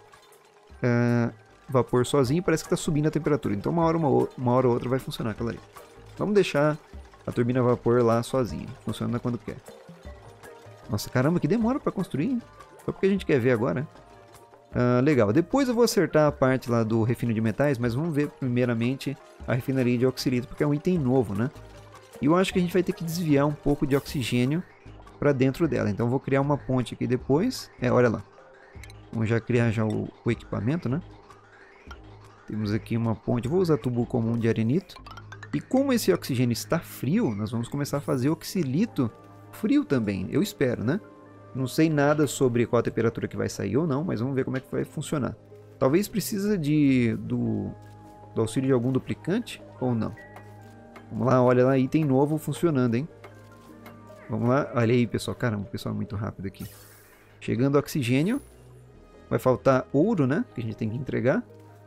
é, vapor sozinho. Parece que está subindo a temperatura. Então uma hora, uma, uma hora ou outra vai funcionar aquela ali. Vamos deixar a turbina a vapor lá sozinha. Funciona quando quer. Nossa, caramba, que demora para construir, hein? Só porque a gente quer ver agora. Ah, legal, depois eu vou acertar a parte lá do refino de metais, mas vamos ver primeiramente a refinaria de oxirito, porque é um item novo, né? E eu acho que a gente vai ter que desviar um pouco de oxigênio para dentro dela. Então eu vou criar uma ponte aqui depois. É, olha lá. Vamos já criar já o, o equipamento, né? Temos aqui uma ponte. Vou usar tubo comum de arenito. E como esse oxigênio está frio, nós vamos começar a fazer oxilito frio também, eu espero, né? Não sei nada sobre qual a temperatura que vai sair ou não, mas vamos ver como é que vai funcionar. Talvez precisa de, do, do auxílio de algum duplicante ou não. Vamos lá, olha lá, item novo funcionando, hein? Vamos lá, olha aí, pessoal. Caramba, o pessoal é muito rápido aqui. Chegando oxigênio. Vai faltar ouro, né? Que a gente tem que entregar.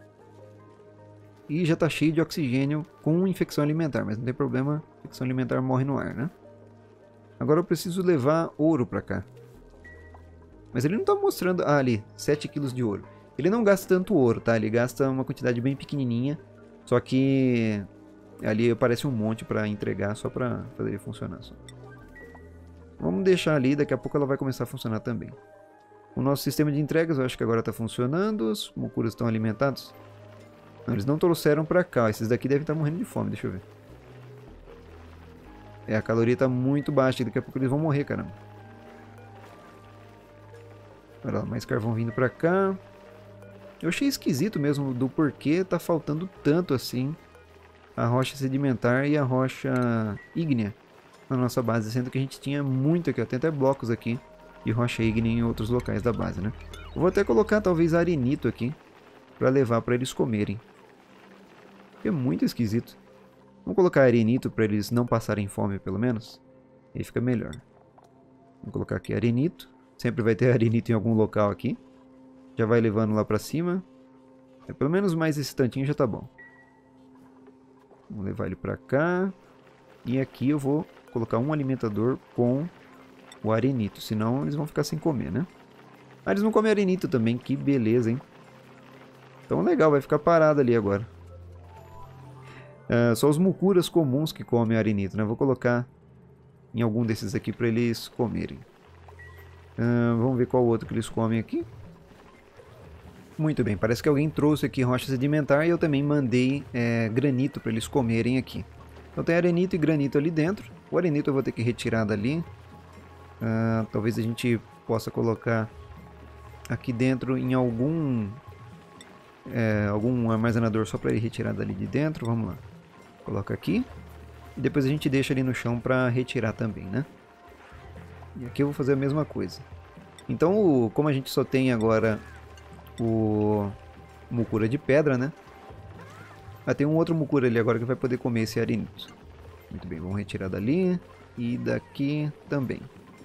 E já tá cheio de oxigênio com infecção alimentar, mas não tem problema, infecção alimentar morre no ar, né? Agora eu preciso levar ouro para cá. Mas ele não está mostrando... Ah, ali, sete quilos de ouro. Ele não gasta tanto ouro, tá? Ele gasta uma quantidade bem pequenininha. Só que ali aparece um monte para entregar, só para fazer ele funcionar. Só. Vamos deixar ali, daqui a pouco ela vai começar a funcionar também. O nosso sistema de entregas eu acho que agora está funcionando. Os mucuras estão alimentados. Não, eles não trouxeram para cá. Esses daqui devem estar morrendo de fome, deixa eu ver. É, a caloria tá muito baixa, daqui a pouco eles vão morrer, caramba. Olha lá, mais carvão vindo pra cá. Eu achei esquisito mesmo do porquê tá faltando tanto assim a rocha sedimentar e a rocha ígnea na nossa base, sendo que a gente tinha muito aqui, ó, tem até blocos aqui de rocha ígnea em outros locais da base, né? Eu vou até colocar talvez arenito aqui para levar para eles comerem. É muito esquisito. Vamos colocar arenito para eles não passarem fome, pelo menos. Aí fica melhor. Vamos colocar aqui arenito. Sempre vai ter arenito em algum local aqui. Já vai levando lá para cima. É, pelo menos mais esse tantinho já tá bom. Vamos levar ele para cá. E aqui eu vou colocar um alimentador com o arenito. Senão eles vão ficar sem comer, né? Ah, eles vão comer arenito também. Que beleza, hein? Então legal, vai ficar parado ali agora. Uh, só os mucuras comuns que comem arenito, né? Vou colocar em algum desses aqui para eles comerem. Uh, vamos ver qual outro que eles comem aqui. Muito bem, parece que alguém trouxe aqui rocha sedimentar e eu também mandei é, granito para eles comerem aqui. Então tem arenito e granito ali dentro. O arenito eu vou ter que retirar dali. Uh, talvez a gente possa colocar aqui dentro em algum, é, algum armazenador só para ele retirar dali de dentro. Vamos lá. Coloca aqui. E depois a gente deixa ali no chão para retirar também, né? E aqui eu vou fazer a mesma coisa. Então, o, como a gente só tem agora o mucura de pedra, né? Ah, tem um outro mucura ali agora que vai poder comer esse arenito. Muito bem, vamos retirar dali e daqui também.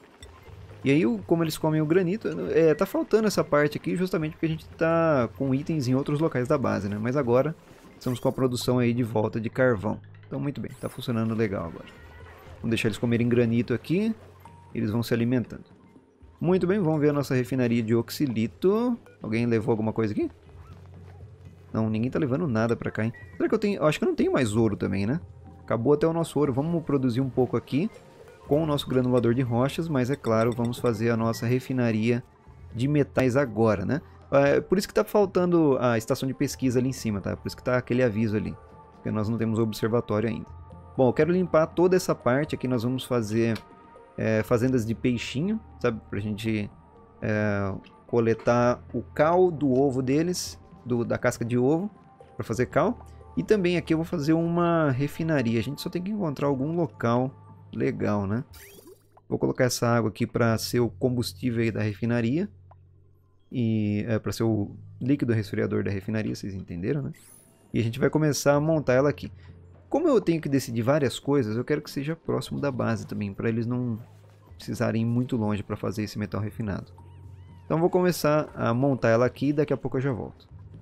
E aí, como eles comem o granito, é, tá faltando essa parte aqui justamente porque a gente tá com itens em outros locais da base, né? Mas agora estamos com a produção aí de volta de carvão. Então, muito bem, tá funcionando legal agora. Vamos deixar eles comerem granito aqui. Eles vão se alimentando. Muito bem, vamos ver a nossa refinaria de oxilito. Alguém levou alguma coisa aqui? Não, ninguém tá levando nada pra cá, hein? Será que eu tenho... Eu acho que eu não tenho mais ouro também, né? Acabou até o nosso ouro. Vamos produzir um pouco aqui com o nosso granulador de rochas, mas é claro, vamos fazer a nossa refinaria de metais agora, né? É por isso que tá faltando a estação de pesquisa ali em cima, tá? Por isso que tá aquele aviso ali, porque nós não temos observatório ainda. Bom, eu quero limpar toda essa parte aqui, nós vamos fazer é, fazendas de peixinho, sabe? Pra gente é, coletar o cal do ovo deles, do, da casca de ovo, para fazer cal. E também aqui eu vou fazer uma refinaria, a gente só tem que encontrar algum local legal, né? Vou colocar essa água aqui para ser o combustível aí da refinaria. E é, para ser o líquido resfriador da refinaria, vocês entenderam, né? E a gente vai começar a montar ela aqui. Como eu tenho que decidir várias coisas, eu quero que seja próximo da base também, para eles não precisarem ir muito longe para fazer esse metal refinado. Então vou começar a montar ela aqui e daqui a pouco eu já volto.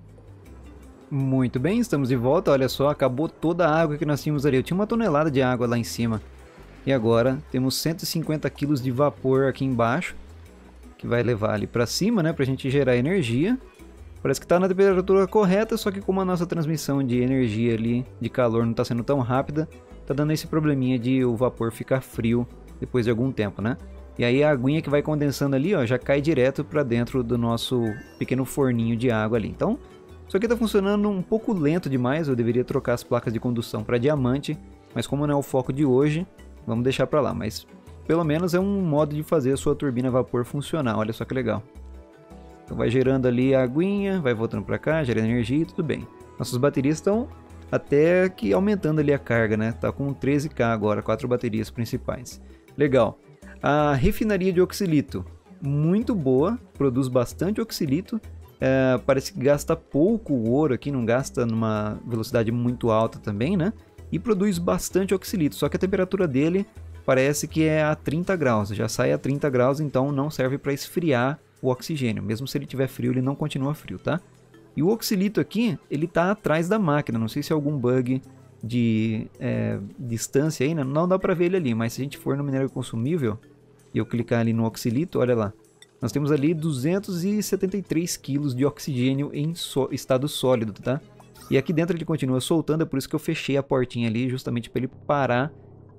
Muito bem, estamos de volta. Olha só, acabou toda a água que nós tínhamos ali. Eu tinha uma tonelada de água lá em cima. E agora temos cento e cinquenta quilos de vapor aqui embaixo, que vai levar ali para cima, né, para a gente gerar energia. Parece que está na temperatura correta, só que como a nossa transmissão de energia ali, de calor, não está sendo tão rápida, tá dando esse probleminha de o vapor ficar frio depois de algum tempo, né? E aí a aguinha que vai condensando ali, ó, já cai direto para dentro do nosso pequeno forninho de água ali. Então, isso aqui está funcionando um pouco lento demais, eu deveria trocar as placas de condução para diamante, mas como não é o foco de hoje, vamos deixar para lá. Mas pelo menos é um modo de fazer a sua turbina a vapor funcionar, olha só que legal. Então vai gerando ali a aguinha, vai voltando para cá, gera energia e tudo bem. Nossas baterias estão até que aumentando ali a carga, né? Tá com treze quilowatt agora, quatro baterias principais. Legal. A refinaria de oxilito, muito boa, produz bastante oxilito. É, parece que gasta pouco ouro aqui, não gasta numa velocidade muito alta também, né? E produz bastante oxilito, só que a temperatura dele parece que é a trinta graus. Já sai a trinta graus, então não serve para esfriar o oxigênio. Mesmo se ele tiver frio, ele não continua frio, tá? E o oxilito aqui, ele tá atrás da máquina. Não sei se é algum bug de é, distância aí, né? Não dá para ver ele ali, mas se a gente for no minério consumível e eu clicar ali no oxilito, olha lá. Nós temos ali duzentos e setenta e três quilos de oxigênio em so estado sólido, tá? E aqui dentro ele continua soltando, é por isso que eu fechei a portinha ali, justamente para ele parar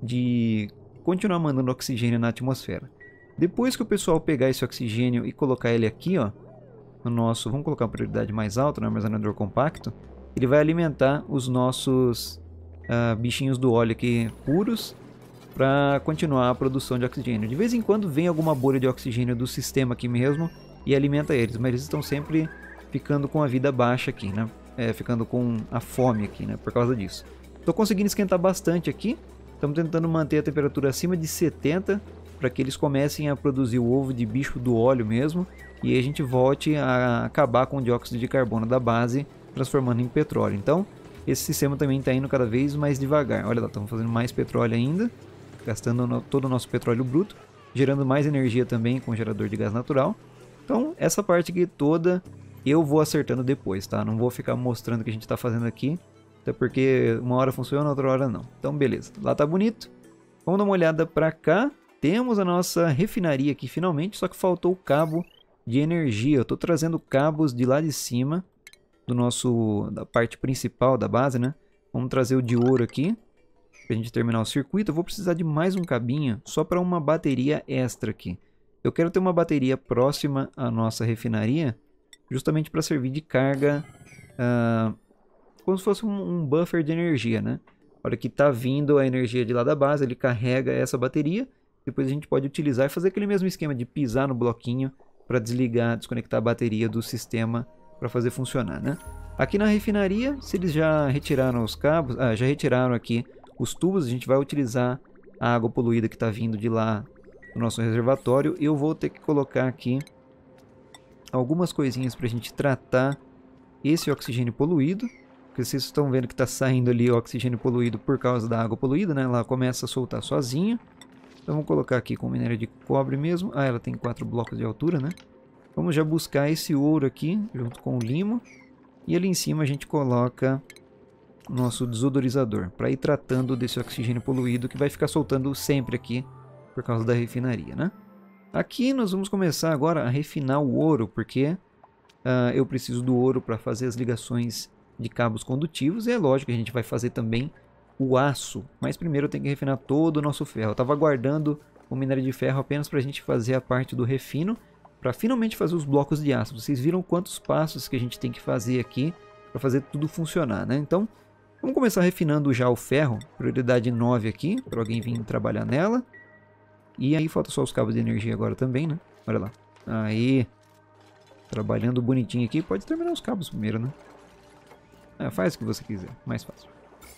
de continuar mandando oxigênio na atmosfera. Depois que o pessoal pegar esse oxigênio e colocar ele aqui, ó, no nosso, vamos colocar a prioridade mais alta no armazenador compacto, ele vai alimentar os nossos uh, bichinhos do óleo aqui puros para continuar a produção de oxigênio. De vez em quando vem alguma bolha de oxigênio do sistema aqui mesmo e alimenta eles, mas eles estão sempre ficando com a vida baixa aqui, né? É, ficando com a fome aqui, né? Por causa disso. Estou conseguindo esquentar bastante aqui. Estamos tentando manter a temperatura acima de setenta para que eles comecem a produzir o ovo de bicho do óleo mesmo. E aí a gente volte a acabar com o dióxido de carbono da base, transformando em petróleo. Então, esse sistema também está indo cada vez mais devagar. Olha lá, estamos fazendo mais petróleo ainda, gastando no, todo o nosso petróleo bruto, gerando mais energia também com o gerador de gás natural. Então, essa parte aqui toda eu vou acertando depois, tá? Não vou ficar mostrando o que a gente está fazendo aqui, até porque uma hora funciona, outra hora não. Então, beleza. Lá tá bonito. Vamos dar uma olhada para cá. Temos a nossa refinaria aqui finalmente, só que faltou o cabo de energia. Eu estou trazendo cabos de lá de cima, do nosso, da parte principal da base, né? Vamos trazer o de ouro aqui, para a gente terminar o circuito. Eu vou precisar de mais um cabinho, só para uma bateria extra aqui. Eu quero ter uma bateria próxima à nossa refinaria, justamente para servir de carga, uh, como se fosse um, um buffer de energia, né? A hora que está vindo a energia de lá da base, ele carrega essa bateria, depois a gente pode utilizar e fazer aquele mesmo esquema de pisar no bloquinho para desligar, desconectar a bateria do sistema para fazer funcionar, né? Aqui na refinaria, se eles já retiraram os cabos, ah, já retiraram aqui os tubos, a gente vai utilizar a água poluída que está vindo de lá do nosso reservatório. Eu vou ter que colocar aqui algumas coisinhas para a gente tratar esse oxigênio poluído, porque vocês estão vendo que está saindo ali o oxigênio poluído por causa da água poluída, né? Ela começa a soltar sozinha. Então vamos colocar aqui com minério de cobre mesmo. Ah, ela tem quatro blocos de altura, né? Vamos já buscar esse ouro aqui, junto com o limo. E ali em cima a gente coloca o nosso desodorizador, para ir tratando desse oxigênio poluído que vai ficar soltando sempre aqui, por causa da refinaria, né? Aqui nós vamos começar agora a refinar o ouro, porque uh, eu preciso do ouro para fazer as ligações de cabos condutivos. E é lógico que a gente vai fazer também o aço, mas primeiro eu tenho que refinar todo o nosso ferro. Eu estava guardando o minério de ferro apenas para a gente fazer a parte do refino, para finalmente fazer os blocos de aço. Vocês viram quantos passos que a gente tem que fazer aqui para fazer tudo funcionar, né? Então, vamos começar refinando já o ferro, prioridade nove aqui, para alguém vir trabalhar nela. E aí falta só os cabos de energia agora também, né? Olha lá. Aí, trabalhando bonitinho aqui, pode terminar os cabos primeiro, né? Ah, faz o que você quiser, mais fácil.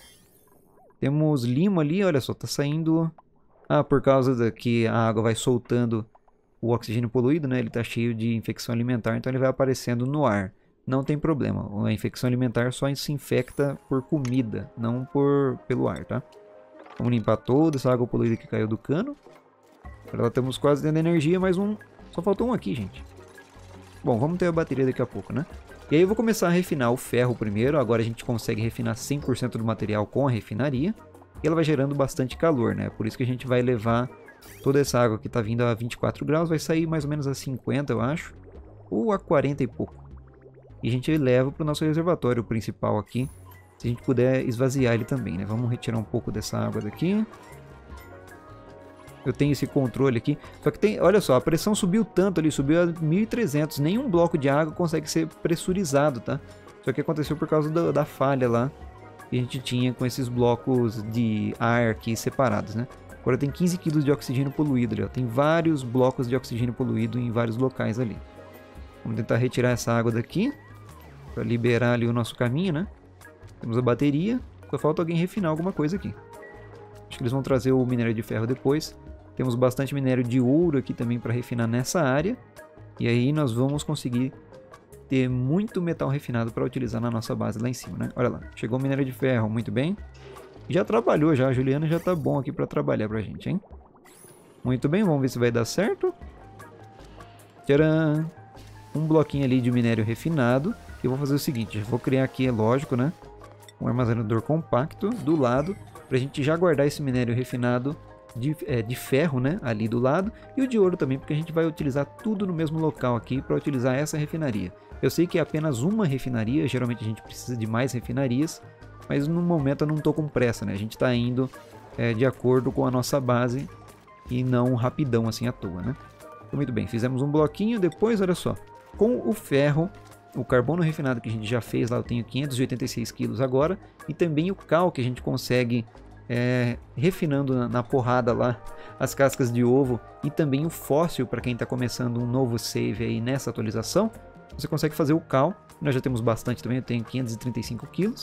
Temos limo ali, olha só, tá saindo... Ah, por causa da que a água vai soltando o oxigênio poluído, né? Ele tá cheio de infecção alimentar, então ele vai aparecendo no ar. Não tem problema, a infecção alimentar só se infecta por comida, não por, pelo ar, tá? Vamos limpar toda essa água poluída que caiu do cano. Agora estamos quase tendo energia, mais um... Só faltou um aqui, gente. Bom, vamos ter a bateria daqui a pouco, né? E aí eu vou começar a refinar o ferro primeiro. Agora a gente consegue refinar cem por cento do material com a refinaria. E ela vai gerando bastante calor, né? Por isso que a gente vai levar toda essa água que está vindo a vinte e quatro graus. Vai sair mais ou menos a cinquenta, eu acho. Ou a quarenta e pouco. E a gente leva para o nosso reservatório principal aqui. Se a gente puder esvaziar ele também, né? Vamos retirar um pouco dessa água daqui. Eu tenho esse controle aqui. Só que tem, olha só, a pressão subiu tanto ali, subiu a mil e trezentos. Nenhum bloco de água consegue ser pressurizado, tá? Isso aqui aconteceu por causa da, da falha lá que a gente tinha com esses blocos de ar aqui separados, né? Agora tem quinze quilos de oxigênio poluído ali, ó. Tem vários blocos de oxigênio poluído em vários locais ali. Vamos tentar retirar essa água daqui para liberar ali o nosso caminho, né? Temos a bateria. Só falta alguém refinar alguma coisa aqui. Acho que eles vão trazer o minério de ferro depois. Temos bastante minério de ouro aqui também para refinar nessa área. E aí nós vamos conseguir ter muito metal refinado para utilizar na nossa base lá em cima, né? Olha lá, chegou o minério de ferro, muito bem. Já trabalhou já, a Juliana já tá bom aqui para trabalhar pra gente, hein? Muito bem, vamos ver se vai dar certo. Tcharam! Um bloquinho ali de minério refinado. E eu vou fazer o seguinte, eu vou criar aqui, é lógico, né? Um armazenador compacto do lado, pra gente já guardar esse minério refinado de, é, de ferro, né? Ali do lado. E o de ouro também, porque a gente vai utilizar tudo no mesmo local aqui para utilizar essa refinaria. Eu sei que é apenas uma refinaria, geralmente a gente precisa de mais refinarias, mas no momento eu não estou com pressa, né? A gente está indo é, de acordo com a nossa base e não rapidão assim à toa, né? Então, muito bem, fizemos um bloquinho, depois, olha só, com o ferro, o carbono refinado que a gente já fez lá, eu tenho quinhentos e oitenta e seis quilos agora, e também o cal que a gente consegue é, refinando na, na porrada lá, as cascas de ovo, e também o fóssil para quem está começando um novo save aí nessa atualização. Você consegue fazer o cal, nós já temos bastante também, eu tenho quinhentos e trinta e cinco quilos.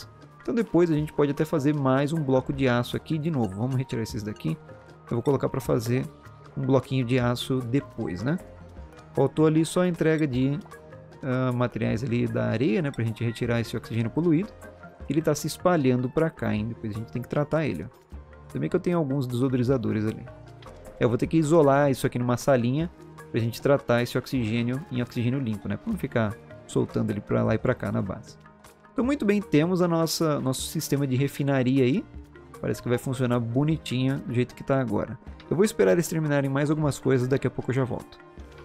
Então depois a gente pode até fazer mais um bloco de aço aqui de novo. Vamos retirar esses daqui. Eu vou colocar para fazer um bloquinho de aço depois, né? Faltou ali só a entrega de uh, materiais ali da areia, né? Pra gente retirar esse oxigênio poluído. Ele tá se espalhando para cá, hein? Depois a gente tem que tratar ele, ó. Também que eu tenho alguns desodorizadores ali. Eu vou ter que isolar isso aqui numa salinha pra gente tratar esse oxigênio em oxigênio limpo, né? Pra não ficar soltando ele pra lá e pra cá na base. Então muito bem, temos a nossa nosso sistema de refinaria aí. Parece que vai funcionar bonitinho do jeito que tá agora. Eu vou esperar eles terminarem mais algumas coisas, daqui a pouco eu já volto.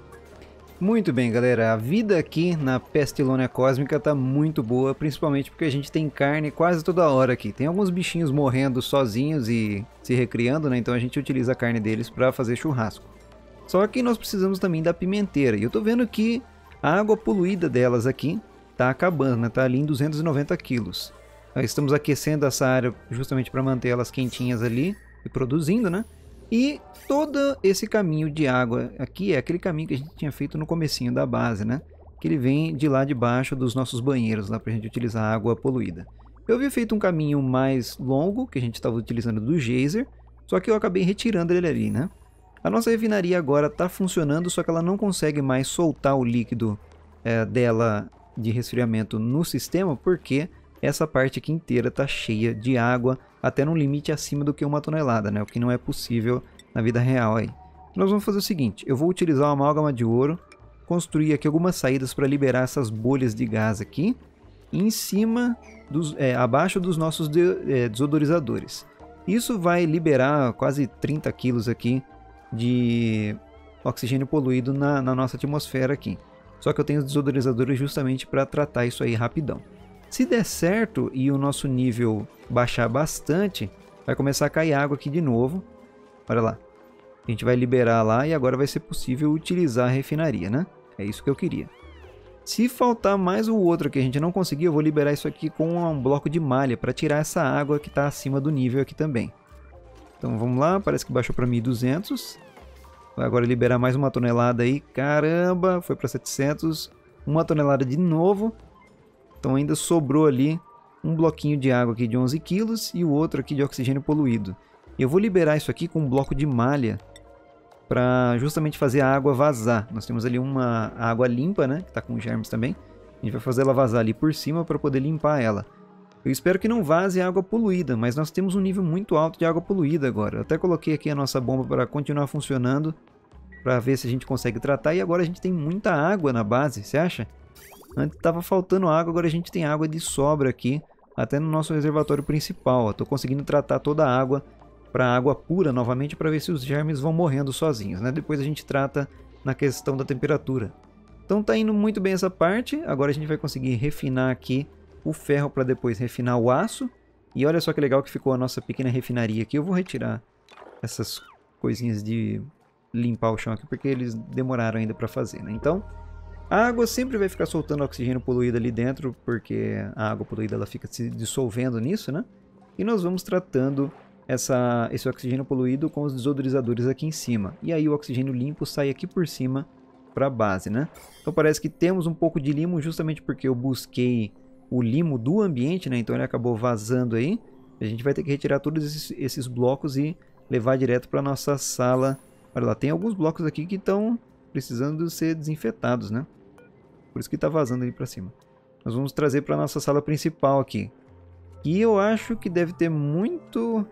Muito bem, galera, a vida aqui na Pestilônia Cósmica tá muito boa, principalmente porque a gente tem carne quase toda hora aqui. Tem alguns bichinhos morrendo sozinhos e se recriando, né? Então a gente utiliza a carne deles para fazer churrasco. Só que nós precisamos também da pimenteira, e eu tô vendo que a água poluída delas aqui tá acabando, né? Tá ali em duzentos e noventa quilos. Nós estamos aquecendo essa área justamente para manter elas quentinhas ali e produzindo, né? E todo esse caminho de água aqui é aquele caminho que a gente tinha feito no comecinho da base, né? Que ele vem de lá de baixo dos nossos banheiros, lá pra gente utilizar água poluída. Eu havia feito um caminho mais longo, que a gente estava utilizando do geyser, só que eu acabei retirando ele ali, né? A nossa refinaria agora está funcionando, só que ela não consegue mais soltar o líquido é, dela de resfriamento no sistema, porque essa parte aqui inteira está cheia de água, até num limite acima do que uma tonelada, né? O que não é possível na vida real aí. Nós vamos fazer o seguinte, eu vou utilizar uma amálgama de ouro, construir aqui algumas saídas para liberar essas bolhas de gás aqui, em cima, dos, é, abaixo dos nossos de, é, desodorizadores. Isso vai liberar quase trinta quilos aqui de oxigênio poluído na, na nossa atmosfera aqui. Só que eu tenho os desodorizadores justamente para tratar isso aí rapidão. Se der certo e o nosso nível baixar bastante, vai começar a cair água aqui de novo. Olha lá. A gente vai liberar lá e agora vai ser possível utilizar a refinaria, né? É isso que eu queria. Se faltar mais o outro que a gente não conseguir, eu vou liberar isso aqui com um bloco de malha para tirar essa água que está acima do nível aqui também. Então vamos lá, parece que baixou para mil e duzentos. Vai agora liberar mais uma tonelada aí. Caramba, foi para setecentos. Uma tonelada de novo. Então ainda sobrou ali um bloquinho de água aqui de onze quilos e o outro aqui de oxigênio poluído. Eu vou liberar isso aqui com um bloco de malha para justamente fazer a água vazar. Nós temos ali uma água limpa, né, que está com germes também. A gente vai fazer ela vazar ali por cima para poder limpar ela. Eu espero que não vaze água poluída, mas nós temos um nível muito alto de água poluída agora. Eu até coloquei aqui a nossa bomba para continuar funcionando, para ver se a gente consegue tratar. E agora a gente tem muita água na base, você acha? Antes estava faltando água, agora a gente tem água de sobra aqui, até no nosso reservatório principal. Estou conseguindo tratar toda a água para água pura novamente, para ver se os germes vão morrendo sozinhos, né? Depois a gente trata na questão da temperatura. Então tá indo muito bem essa parte. Agora a gente vai conseguir refinar aqui o ferro para depois refinar o aço. E olha só que legal que ficou a nossa pequena refinaria aqui. Eu vou retirar essas coisinhas de limpar o chão aqui, porque eles demoraram ainda para fazer, né? Então a água sempre vai ficar soltando oxigênio poluído ali dentro, porque a água poluída ela fica se dissolvendo nisso, né? E nós vamos tratando essa, esse oxigênio poluído com os desodorizadores aqui em cima. E aí o oxigênio limpo sai aqui por cima para a base, né? Então parece que temos um pouco de limo justamente porque eu busquei o limo do ambiente, né? Então ele acabou vazando aí. A gente vai ter que retirar todos esses, esses blocos e levar direto para nossa sala. Olha lá, tem alguns blocos aqui que estão precisando ser desinfetados, né? Por isso que está vazando ali para cima. Nós vamos trazer para nossa sala principal aqui. E eu acho que deve ter muito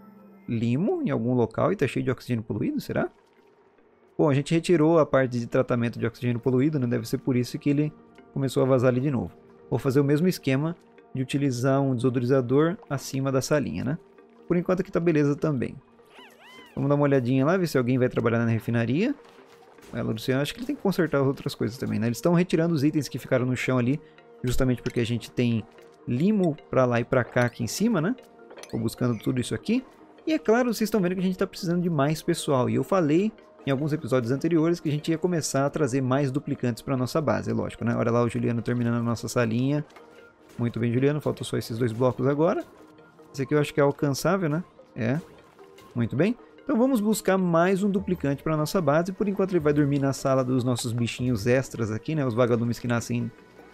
limo em algum local e está cheio de oxigênio poluído, será? Bom, a gente retirou a parte de tratamento de oxigênio poluído, né? Deve ser por isso que ele começou a vazar ali de novo. Vou fazer o mesmo esquema de utilizar um desodorizador acima da salinha, né? Por enquanto aqui tá beleza também. Vamos dar uma olhadinha lá, ver se alguém vai trabalhar na refinaria. É, Luciano, acho que ele tem que consertar outras coisas também, né? Eles estão retirando os itens que ficaram no chão ali, justamente porque a gente tem limo pra lá e pra cá aqui em cima, né? Tô buscando tudo isso aqui. E é claro, vocês estão vendo que a gente tá precisando de mais pessoal. E eu falei em alguns episódios anteriores que a gente ia começar a trazer mais duplicantes para nossa base, é lógico, né? Olha lá o Juliano terminando a nossa salinha. Muito bem, Juliano, faltam só esses dois blocos agora. Esse aqui eu acho que é alcançável, né? É. Muito bem. Então vamos buscar mais um duplicante para nossa base. Por enquanto ele vai dormir na sala dos nossos bichinhos extras aqui, né? Os vagalumes que nascem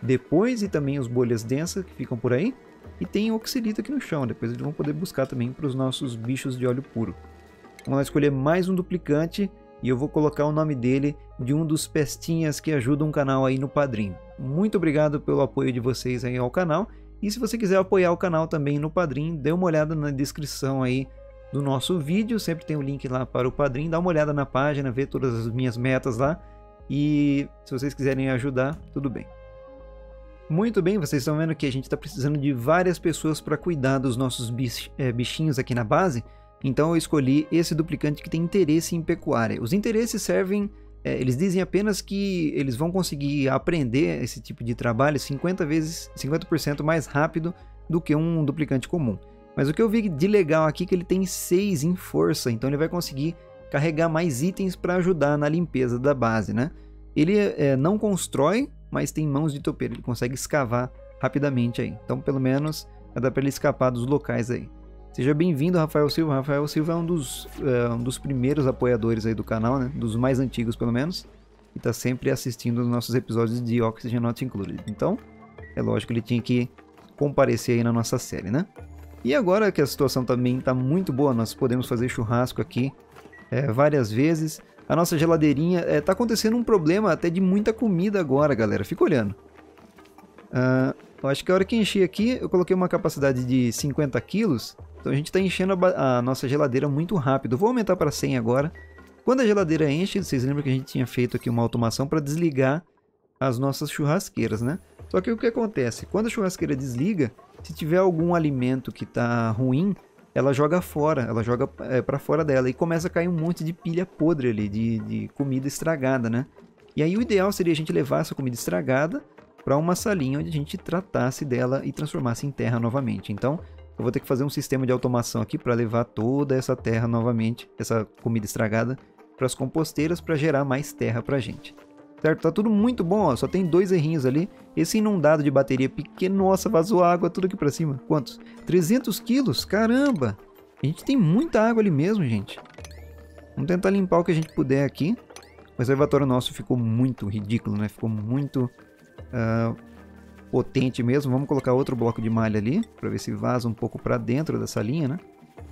depois, e também os bolhas densas que ficam por aí. E tem oxalito aqui no chão, depois eles vão poder buscar também para os nossos bichos de óleo puro. Vamos lá escolher mais um duplicante e eu vou colocar o nome dele de um dos pestinhas que ajudam o canal aí no Padrim. Muito obrigado pelo apoio de vocês aí ao canal. E se você quiser apoiar o canal também no Padrim, dê uma olhada na descrição aí do nosso vídeo. Sempre tem o link lá para o Padrim. Dá uma olhada na página, vê todas as minhas metas lá. E se vocês quiserem ajudar, tudo bem. Muito bem, vocês estão vendo que a gente está precisando de várias pessoas para cuidar dos nossos bichinhos aqui na base. Então eu escolhi esse duplicante que tem interesse em pecuária. Os interesses servem, é, eles dizem apenas que eles vão conseguir aprender esse tipo de trabalho cinquenta vezes, cinquenta por cento mais rápido do que um duplicante comum. Mas o que eu vi de legal aqui é que ele tem seis em força, então ele vai conseguir carregar mais itens para ajudar na limpeza da base, né? Ele é, não constrói, mas tem mãos de topeiro, ele consegue escavar rapidamente aí. Então pelo menos vai dar para ele escapar dos locais aí. Seja bem-vindo, Rafael Silva. Rafael Silva é um dos, uh, um dos primeiros apoiadores aí do canal, né? Dos mais antigos pelo menos. E está sempre assistindo os nossos episódios de Oxygen Not Included. Então, é lógico que ele tinha que comparecer aí na nossa série, né? E agora que a situação também está muito boa, nós podemos fazer churrasco aqui é, várias vezes. A nossa geladeirinha, está é, acontecendo um problema até de muita comida agora, galera. Fica olhando. Uh, eu acho que a hora que enchi aqui, eu coloquei uma capacidade de cinquenta quilos. Então a gente está enchendo a, a nossa geladeira muito rápido. Eu vou aumentar para cem agora. Quando a geladeira enche, vocês lembram que a gente tinha feito aqui uma automação para desligar as nossas churrasqueiras, né? Só que o que acontece? Quando a churrasqueira desliga, se tiver algum alimento que está ruim, ela joga fora, ela joga é, para fora dela e começa a cair um monte de pilha podre ali, de, de comida estragada, né? E aí o ideal seria a gente levar essa comida estragada para uma salinha onde a gente tratasse dela e transformasse em terra novamente. Então, eu vou ter que fazer um sistema de automação aqui para levar toda essa terra novamente, essa comida estragada, para as composteiras para gerar mais terra para a gente. Certo? Tá tudo muito bom, ó. Só tem dois errinhos ali. Esse inundado de bateria pequeno, nossa, vazou água tudo aqui para cima. Quantos? trezentos quilos? Caramba! A gente tem muita água ali mesmo, gente. Vamos tentar limpar o que a gente puder aqui. O reservatório nosso ficou muito ridículo, né? Ficou muito uh, potente mesmo. Vamos colocar outro bloco de malha ali, para ver se vaza um pouco para dentro dessa linha, né?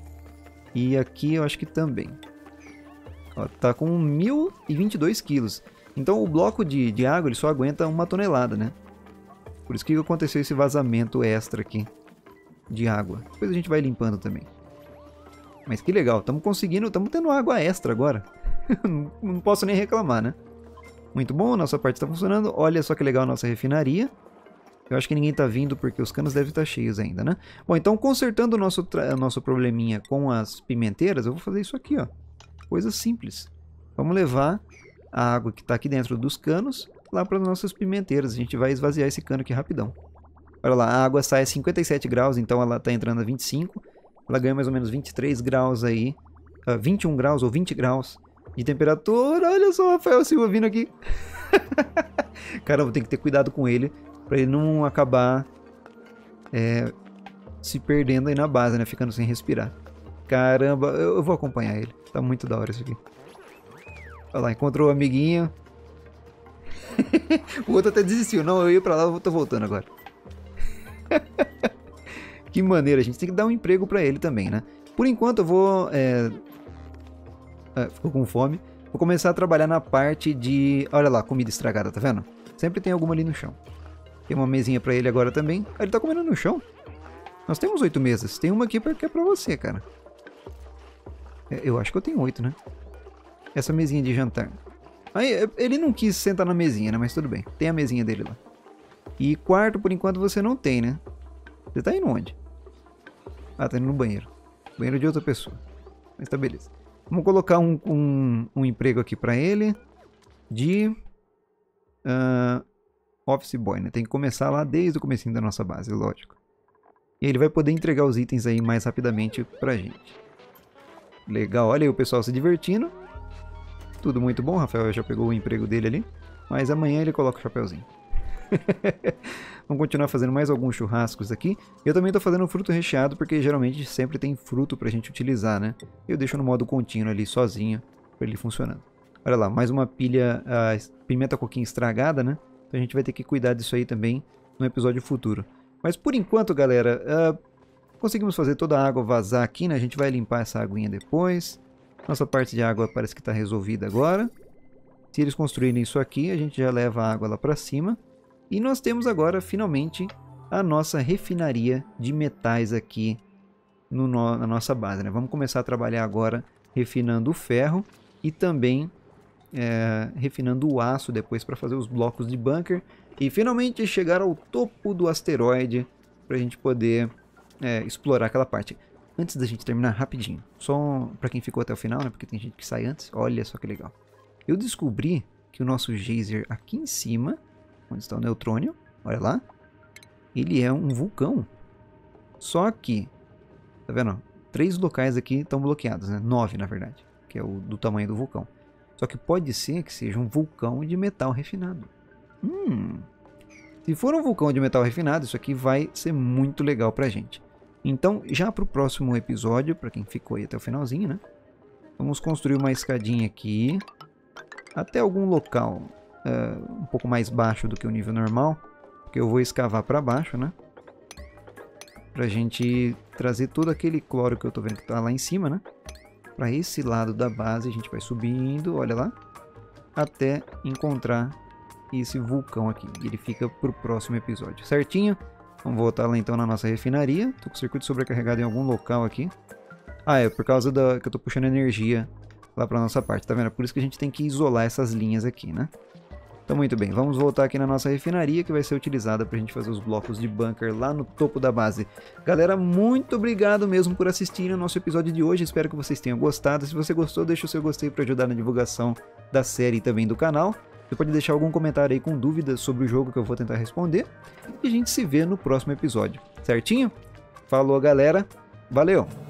E aqui eu acho que também. Ó, tá com mil e vinte e dois quilos. Então o bloco de, de água ele só aguenta uma tonelada, né? Por isso que aconteceu esse vazamento extra aqui de água. Depois a gente vai limpando também. Mas que legal, estamos conseguindo, estamos tendo água extra agora. não, não posso nem reclamar, né? Muito bom, nossa parte está funcionando. Olha só que legal a nossa refinaria. Eu acho que ninguém está vindo porque os canos devem estar cheios ainda, né? Bom, então consertando o nosso, nosso probleminha com as pimenteiras, eu vou fazer isso aqui, ó. Coisa simples. Vamos levar a água que está aqui dentro dos canos lá para as nossas pimenteiras. A gente vai esvaziar esse cano aqui rapidão. Olha lá, a água sai a cinquenta e sete graus, então ela está entrando a vinte e cinco. Ela ganha mais ou menos vinte e três graus aí. Uh, vinte e um graus ou vinte graus de temperatura. Olha só o Rafael Silva vindo aqui. Cara, eu vou ter que ter cuidado com ele para ele não acabar é, se perdendo aí na base, né? Ficando sem respirar. Caramba, eu, eu vou acompanhar ele. Tá muito da hora isso aqui. Olha lá, encontrou o amiguinho. O outro até desistiu. Não, eu ia pra lá, eu tô voltando agora. Que maneira, a gente tem que dar um emprego pra ele também, né? Por enquanto eu vou... É... É, ficou com fome. Vou começar a trabalhar na parte de... Olha lá, comida estragada, tá vendo? Sempre tem alguma ali no chão. Tem uma mesinha pra ele agora também. Ah, ele tá comendo no chão? Nós temos oito mesas. Tem uma aqui que é pra você, cara. É, eu acho que eu tenho oito, né? Essa mesinha de jantar. Aí, ele não quis sentar na mesinha, né? Mas tudo bem. Tem a mesinha dele lá. E quarto, por enquanto, você não tem, né? Você tá indo onde? Ah, tá indo no banheiro. Banheiro de outra pessoa. Mas tá beleza. Vamos colocar um, um, um emprego aqui pra ele. De... Uh, office boy, né? Tem que começar lá desde o comecinho da nossa base, lógico. E ele vai poder entregar os itens aí mais rapidamente pra gente. Legal, olha aí o pessoal se divertindo. Tudo muito bom, Rafael já pegou o emprego dele ali. Mas amanhã ele coloca o chapéuzinho. Vamos continuar fazendo mais alguns churrascos aqui. Eu também estou fazendo fruto recheado, porque geralmente sempre tem fruto pra gente utilizar, né? Eu deixo no modo contínuo ali, sozinho, para ele funcionando. Olha lá, mais uma pilha, uh, pimenta coquinha estragada, né? Então a gente vai ter que cuidar disso aí também no episódio futuro. Mas por enquanto, galera, uh, conseguimos fazer toda a água vazar aqui, né? A gente vai limpar essa aguinha depois. Nossa parte de água parece que está resolvida agora. Se eles construírem isso aqui, a gente já leva a água lá para cima. E nós temos agora, finalmente, a nossa refinaria de metais aqui no, no, na nossa base, né? Vamos começar a trabalhar agora refinando o ferro e também é, refinando o aço depois para fazer os blocos de bunker. E finalmente chegar ao topo do asteroide para a gente poder é, explorar aquela parte. Antes da gente terminar, rapidinho, só para quem ficou até o final, né? Porque tem gente que sai antes. Olha só que legal. Eu descobri que o nosso geyser aqui em cima, onde está o neutrônio, olha lá, ele é um vulcão. Só que, tá vendo? Três locais aqui estão bloqueados, né? Nove, na verdade, que é o do tamanho do vulcão. Só que pode ser que seja um vulcão de metal refinado. Hum, se for um vulcão de metal refinado, isso aqui vai ser muito legal pra gente. Então, já para o próximo episódio, para quem ficou aí até o finalzinho, né? Vamos construir uma escadinha aqui, até algum local uh, um pouco mais baixo do que o nível normal, porque eu vou escavar para baixo, né? Pra gente trazer todo aquele cloro que eu tô vendo que tá lá em cima, né? Para esse lado da base, a gente vai subindo, olha lá, até encontrar esse vulcão aqui. Ele fica pro próximo episódio, certinho? Vamos voltar lá então na nossa refinaria. Tô com o circuito sobrecarregado em algum local aqui. Ah, é por causa da que eu tô puxando energia lá pra nossa parte, tá vendo? É por isso que a gente tem que isolar essas linhas aqui, né? Então muito bem, vamos voltar aqui na nossa refinaria que vai ser utilizada pra gente fazer os blocos de bunker lá no topo da base. Galera, muito obrigado mesmo por assistirem o nosso episódio de hoje. Espero que vocês tenham gostado. Se você gostou, deixa o seu gostei pra ajudar na divulgação da série e também do canal. Você pode deixar algum comentário aí com dúvidas sobre o jogo que eu vou tentar responder. E a gente se vê no próximo episódio, certinho? Falou, galera. Valeu!